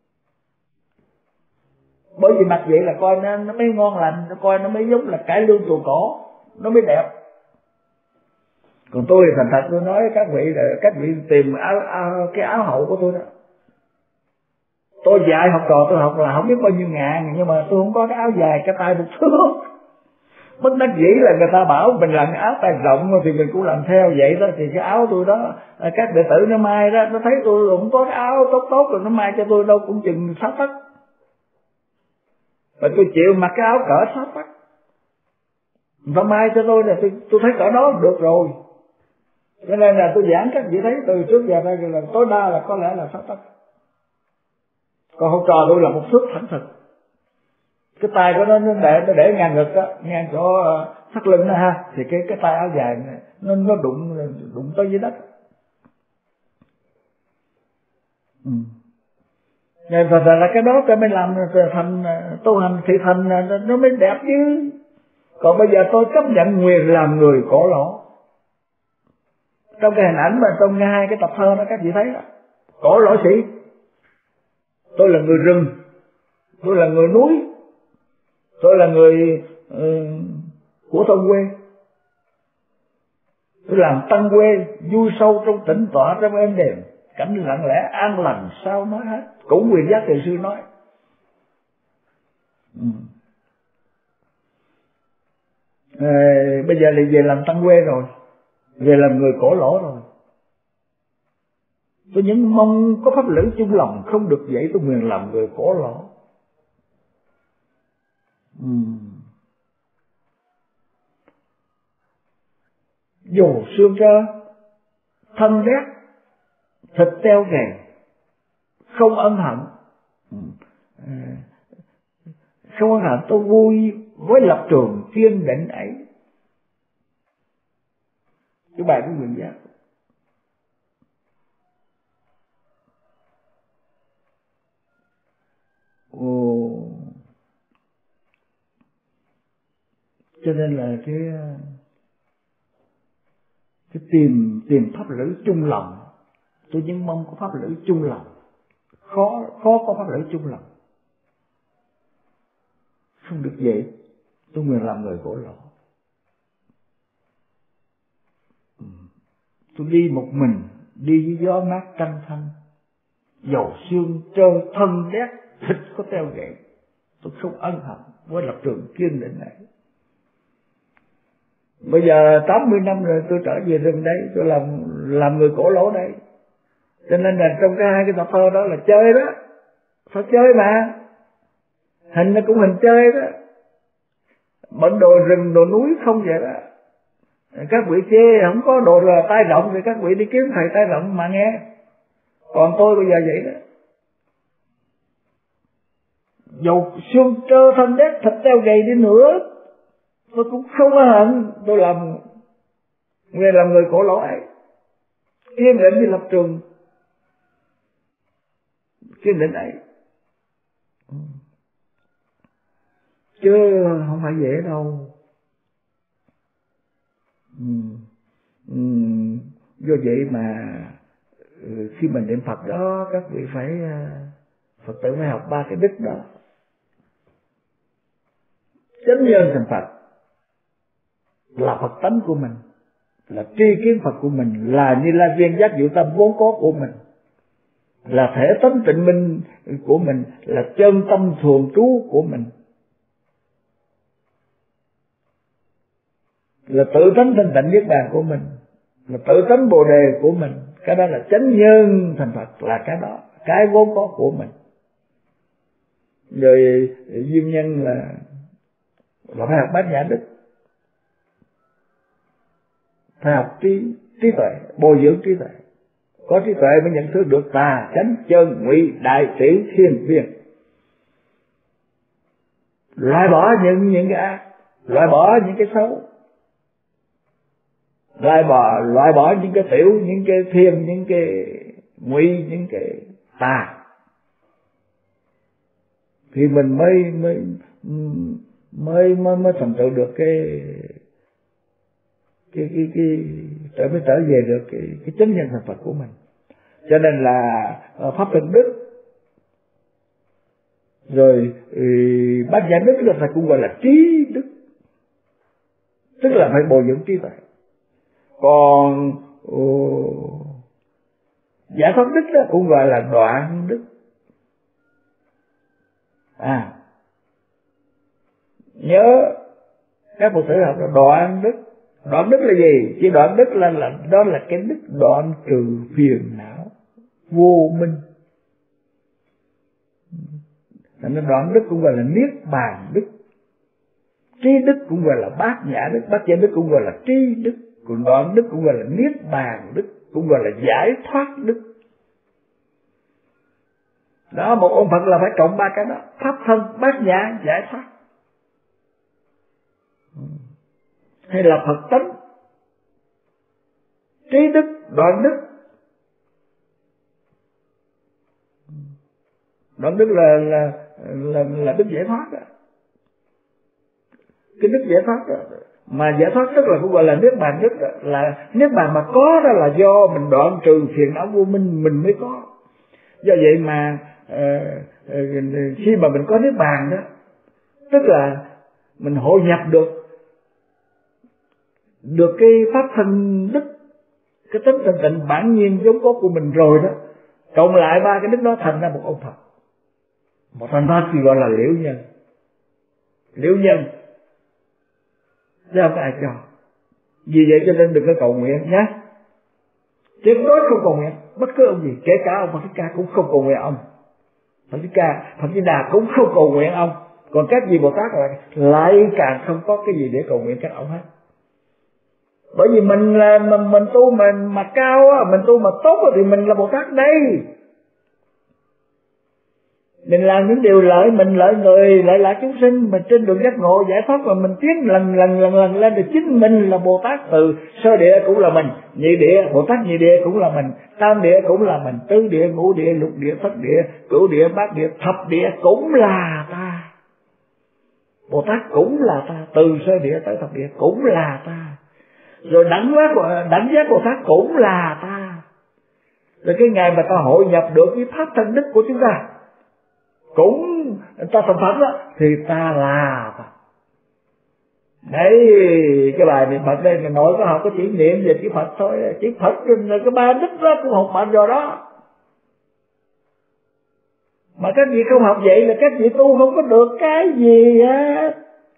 Bởi vì mặc vậy là coi nó mới ngon lành, nó coi nó mới giống là cải lương tuồng cổ, nó mới đẹp. Còn tôi thì thành thật tôi nói các vị là các vị tìm cái áo hậu của tôi đó. Tôi dạy học trò tôi học là không biết bao nhiêu ngàn, nhưng mà tôi không có cái áo dài cái tay 1 thước. Bất đắc dĩ là người ta bảo mình làm áo tay rộng thì mình cũng làm theo vậy đó. Thì cái áo tôi đó, các đệ tử nó may đó, nó thấy tôi cũng có cái áo tốt rồi nó may cho tôi đâu cũng chừng 6 tấc. Và tôi chịu mặc cái áo cỡ 6 tấc. Và may cho tôi là tôi thấy cỡ đó được rồi. Cho nên là tôi giảng các vị thấy từ trước giờ đây là tối đa là có lẽ là 6 tấc. Còn học trò tôi là 1 thước thẳng thực. Cái tay của nó để ngang ngực á, ngang chỗ thắt lưng đó ha, thì cái tay áo dài này, nó đụng tới dưới đất. Nên thật là cái đó tôi mới làm thành tu hành thị thành nó mới đẹp chứ. Còn bây giờ tôi chấp nhận nguyện làm người cổ lỗ. Trong cái hình ảnh mà trong 2 cái tập thơ đó các vị thấy đó, cổ lỗ sĩ. Tôi là người rừng, tôi là người núi, tôi là người của thôn quê. Tôi làm tăng quê, vui sâu trong tĩnh tọa trong êm đềm, cảnh lặng lẽ an lành sao nói hết. Cũng Quyền Giác Thiền Sư nói. Bây giờ thì về làm tăng quê rồi, về làm người cổ lỗ rồi. Tôi những mong có pháp lữ chung lòng, không được vậy tôi nguyện làm người cổ lỗ. Dù xương trơ, thân rét, thịt teo gầy, không ân hận. Không ân hận tôi vui với lập trường kiên định ấy. Cái bài của Quyền Giác. Cho nên là cái tìm pháp lữ chung lòng. Tôi vẫn mong có pháp lữ chung lòng. Khó có pháp lữ chung lòng. Không được vậy, tôi nguyện làm người cổ lỗ. Tôi đi một mình, đi với gió mát trăng thanh, dầu xương trơ thân đét, thịt có teo gậy. Tôi không ân hận với lập trường kiên định này. Bây giờ 80 năm rồi tôi trở về rừng đây, tôi làm người cổ lỗ đây. Cho nên là trong cái 2 cái tập thơ đó là chơi đó. Phải chơi mà. Hình nó cũng hình chơi đó. Bận đồ rừng, đồ núi không vậy đó. Các vị chê không có đồ là tay rộng thì các vị đi kiếm thầy tay rộng mà nghe. Còn tôi bây giờ vậy đó. Dầu xương trơ thân đét thịt teo gầy đi nữa, tôi cũng không có hận. Tôi làm người cổ lỗ ấy, kiên định đi lập trường kiên định ấy. Chứ không phải dễ đâu. Do vậy mà khi mình niệm Phật đó, các vị phải Phật tử phải học 3 cái đức đó. Chánh nhân thành Phật là Phật tánh của mình, là tri kiến Phật của mình, là Như Lai viên giác diệu tâm vốn có của mình, là thể tánh tịnh minh của mình, là chân tâm thường trú của mình, là tự tánh thanh tịnh niết bàn của mình, là tự tánh bồ đề của mình. Cái đó là chánh nhân thành Phật, là cái đó, cái vốn có của mình. Rồi duyên nhân là phải học bát nhã đức, phải học trí tuệ, bồi dưỡng trí tuệ. Có trí tuệ mới nhận thức được tà chánh chân ngụy đại sĩ thiên viên, loại bỏ những cái ác, loại bỏ những cái xấu, loại bỏ những cái tiểu, những cái thiên, những cái ngụy, những cái tà, thì mình mới thành tựu được cái mới trở về được cái chánh nhân thành Phật của mình. Cho nên là pháp thân đức, rồi bát nhã đức là phải cũng gọi là trí đức, tức là phải bồi dưỡng trí tuệ. Còn giải thoát đức đó cũng gọi là đoạn đức. Nhớ các Phật tử học là đoạn đức. Đoạn đức là gì? Chỉ đoạn đức là đó là cái đức đoạn trừ phiền não vô minh. Nên đoạn đức cũng gọi là niết bàn đức. Trí đức cũng gọi là bát nhã đức, bát nhã đức cũng gọi là trí đức, còn đoạn đức cũng gọi là niết bàn đức, cũng gọi là giải thoát đức. Đó, một ông Phật là phải cộng 3 cái đó: pháp thân, bát nhã, giải thoát. Hay là Phật tánh, trí đức, đoạn đức. Đoạn đức là đức giải thoát đó. Cái đức giải thoát đó, mà giải thoát tức là cũng gọi là niết bàn đức đó, là niết bàn mà có đó là do mình đoạn trừ phiền não vô minh mình mới có. Do vậy mà khi mà mình có niết bàn đó, tức là mình hội nhập được cái pháp thân đức, cái tính thanh tịnh bản nhiên vốn có của mình rồi đó, cộng lại 3 cái đức đó thành ra một ông Phật. Một thành Phật thì gọi là liễu nhân. Liễu nhân chứ không có ai cho. Vì vậy cho nên đừng có cầu nguyện nhé, tuyệt đối không cầu nguyện bất cứ ông gì, kể cả ông Phật Thích Ca cũng không cầu nguyện ông. Phật Thích Ca, Phật Di Đà cũng không cầu nguyện ông. Còn các vị Bồ Tát lại càng không có cái gì để cầu nguyện các ông hết. Bởi vì mình là mình tu mà cao á, mình tu mà tốt thì mình là Bồ Tát đây. Mình làm những điều lợi mình, lợi người, lợi lạc chúng sinh, mình trên đường giác ngộ giải thoát, mà mình tiến lần lên thì chính mình là Bồ Tát. Từ sơ địa cũng là mình, nhị địa, Bồ Tát nhị địa cũng là mình, tam địa cũng là mình, tứ địa, ngũ địa, lục địa, thất địa, cửu địa, bát địa, thập địa cũng là ta. Bồ Tát cũng là ta, từ sơ địa tới thập địa cũng là ta. Rồi đẳng giác Bồ Tát cũng là ta. Rồi cái ngày mà ta hội nhập được với pháp thân đức của chúng ta, cũng ta thành Phật đó, thì ta là Phật. Đấy, cái bài niệm Phật đây là nội có học có chỉ niệm về chữ Phật thôi. Chữ Phật là cái 3 đức đó cũng học mạnh rồi đó. Mà các vị không học vậy là các vị tu không có được cái gì hết.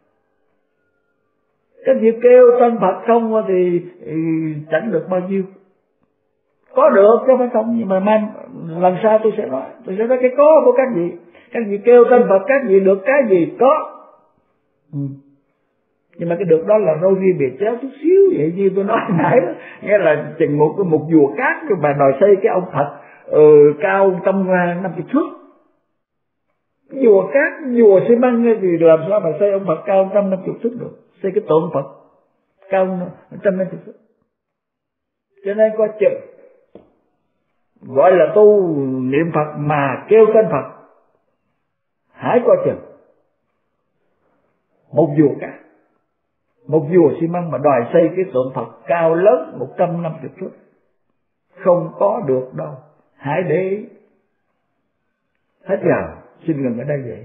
Các vị kêu tên Phật không thì chẳng được bao nhiêu. Có được chứ phải không, nhưng mà lần sau tôi sẽ nói cái có của các vị. Các vị kêu tên Phật các vị được cái gì có. Nhưng mà cái được đó là râu ria biệt chéo chút xíu vậy, như tôi nói nãy đó. Nghĩa là chừng một vùa cát mà đòi xây cái ông Phật cao 150 thước. Vùa cát, vùa xi măng thì làm sao mà xây ông Phật cao 150 thước được. Xây cái tượng Phật cao 150 thước. Cho nên có chừng gọi là tu niệm Phật mà kêu tên Phật, hãy coi chừng một vùa cát, Một vua xi măng mà đòi xây cái tượng Phật cao lớn 150 thước, không có được đâu. Hãy để ý. Hết giờ xin ngừng ở đây vậy.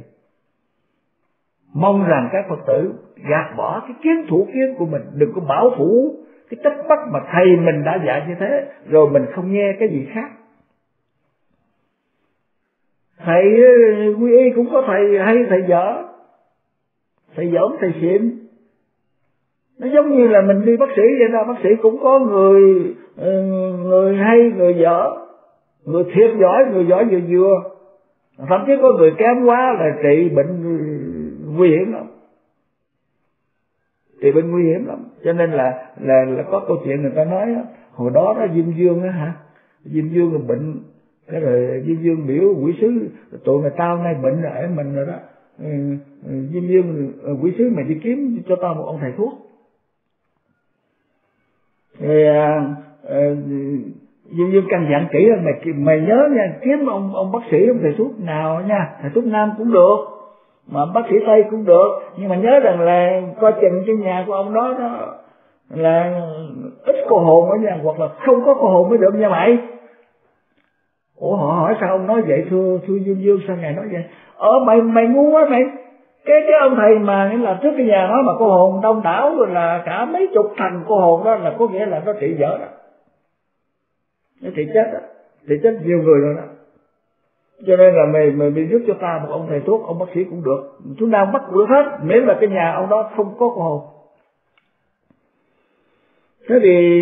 Mong rằng các Phật tử gạt bỏ cái kiến thủ kiến của mình, đừng có bảo thủ cái trách bắt mà thầy mình đã dạy như thế, rồi mình không nghe cái gì khác. Thầy quy y cũng có thầy hay thầy dở, thầy dởm thầy xịn. Nó giống như là mình đi bác sĩ vậy đó, bác sĩ cũng có người hay người dở, người thiệt giỏi, người giỏi vừa vừa, thậm chí có người kém quá là trị bệnh nguy hiểm lắm, trị bệnh nguy hiểm lắm. Cho nên là có câu chuyện người ta nói đó, hồi đó đó Diêm Dương á hả, Diêm Dương là bệnh, cái rồi Diêm Dương biểu quỷ sứ tụi mày tao nay bệnh rồi ở mình rồi đó, Diêm Dương quỷ sứ mày đi kiếm cho tao một ông thầy thuốc. Thì Diêm Dương căn dặn kỹ là mày nhớ nha, kiếm ông bác sĩ, ông thầy thuốc nào nha, thầy thuốc nam cũng được mà bác sĩ Tây cũng được, nhưng mà nhớ rằng là coi chừng cái nhà của ông đó đó là ít cô hồn ở nhà, hoặc là không có cô hồn mới được nha mày. Ủa họ hỏi sao ông nói vậy thưa Diêm Dương, sao ngài nói vậy? Mày ngu quá mày. Cái ông thầy mà nghĩa là trước cái nhà nó mà cô hồn đông đảo rồi là cả mấy chục thành cô hồn đó, là có nghĩa là nó trị dở đó, nó trị chết đó, trị chết nhiều người rồi đó. Cho nên là mày giúp cho ta một ông thầy thuốc, ông bác sĩ cũng được, chúng ta bắt được hết, miễn là cái nhà ông đó không có cô hồn. Thế thì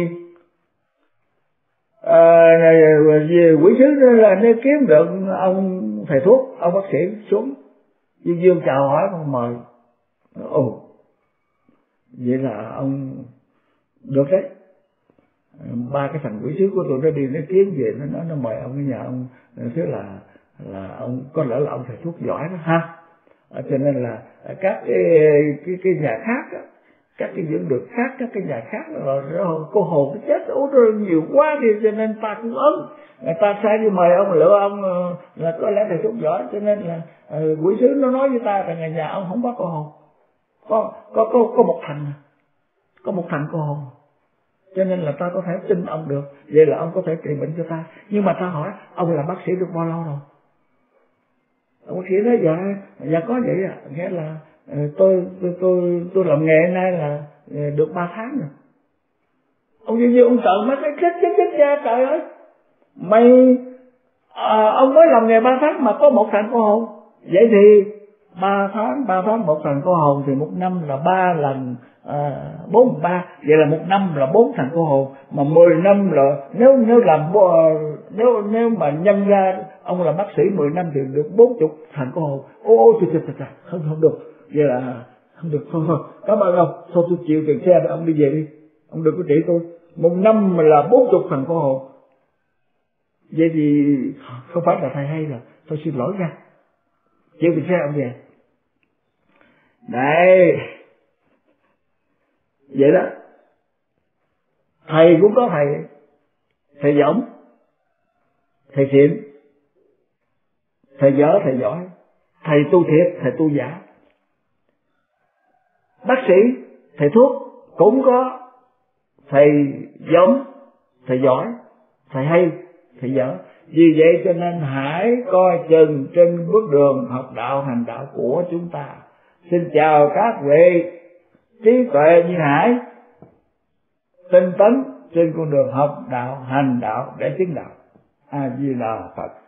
quỷ sứ là nếu kiếm được ông thầy thuốc, ông bác sĩ xuống, Diêm Dương chào hỏi con mời. Ồ, vậy là ông được đấy. Ba cái thằng quỷ sứ của tôi nó đi nó kiếm về, nó mời ông cái nhà ông, tức là ông có lẽ là ông thầy thuốc giỏi đó ha. Cho nên là các cái nhà khác đó, các cái dưỡng được khác, các cái nhà khác là cô hồn nó chết rồi nhiều quá đi, cho nên ta cũng ấn, người ta sai đi mời ông, lựa ông là có lẽ thầy thuốc giỏi. Cho nên là quỷ sứ nó nói với ta rằng nhà ông không có cô hồn, có một thành, có một thành cô hồn, cho nên là ta có thể tin ông được. Vậy là ông có thể trị bệnh cho ta. Nhưng mà ta hỏi ông là bác sĩ được bao lâu rồi? Ông bác sĩ nói dạ có vậy à, nghĩa là tôi làm nghề nay là được 3 tháng rồi. Ông như ông sợ mắt cái chết ra, trời ơi mày, ông mới làm nghề 3 tháng mà có một thằng cô hồn. Vậy thì 3 tháng một thằng cô hồn, thì một năm là 3 lần 43, vậy là một năm là 4 thằng cô hồn. Mà 10 năm là nếu mà nhân ra ông là bác sĩ 10 năm thì được 40 thằng cô hồn. Ô không được, vậy là không được, thôi cảm ơn ông, thôi tôi chịu tiền xe để ông đi về đi, ông đừng có trị tôi. Một năm mà là 40 thằng cô hồn, vậy thì không phải là thầy hay, là tôi xin lỗi nha, chịu tiền xe ông về. Đấy, vậy đó. Thầy cũng có thầy giỏng, thầy xịn, thầy dở, thầy giỏi, thầy tu thiệt, thầy tu giả. Bác sĩ, thầy thuốc cũng có thầy giống, thầy giỏi, thầy hay, thầy dở. Vì vậy cho nên hãy coi chừng trên bước đường học đạo hành đạo của chúng ta. Xin chào các vị trí tuệ như hải, tinh tấn trên con đường học đạo hành đạo để chứng đạo. A Di Đà Phật.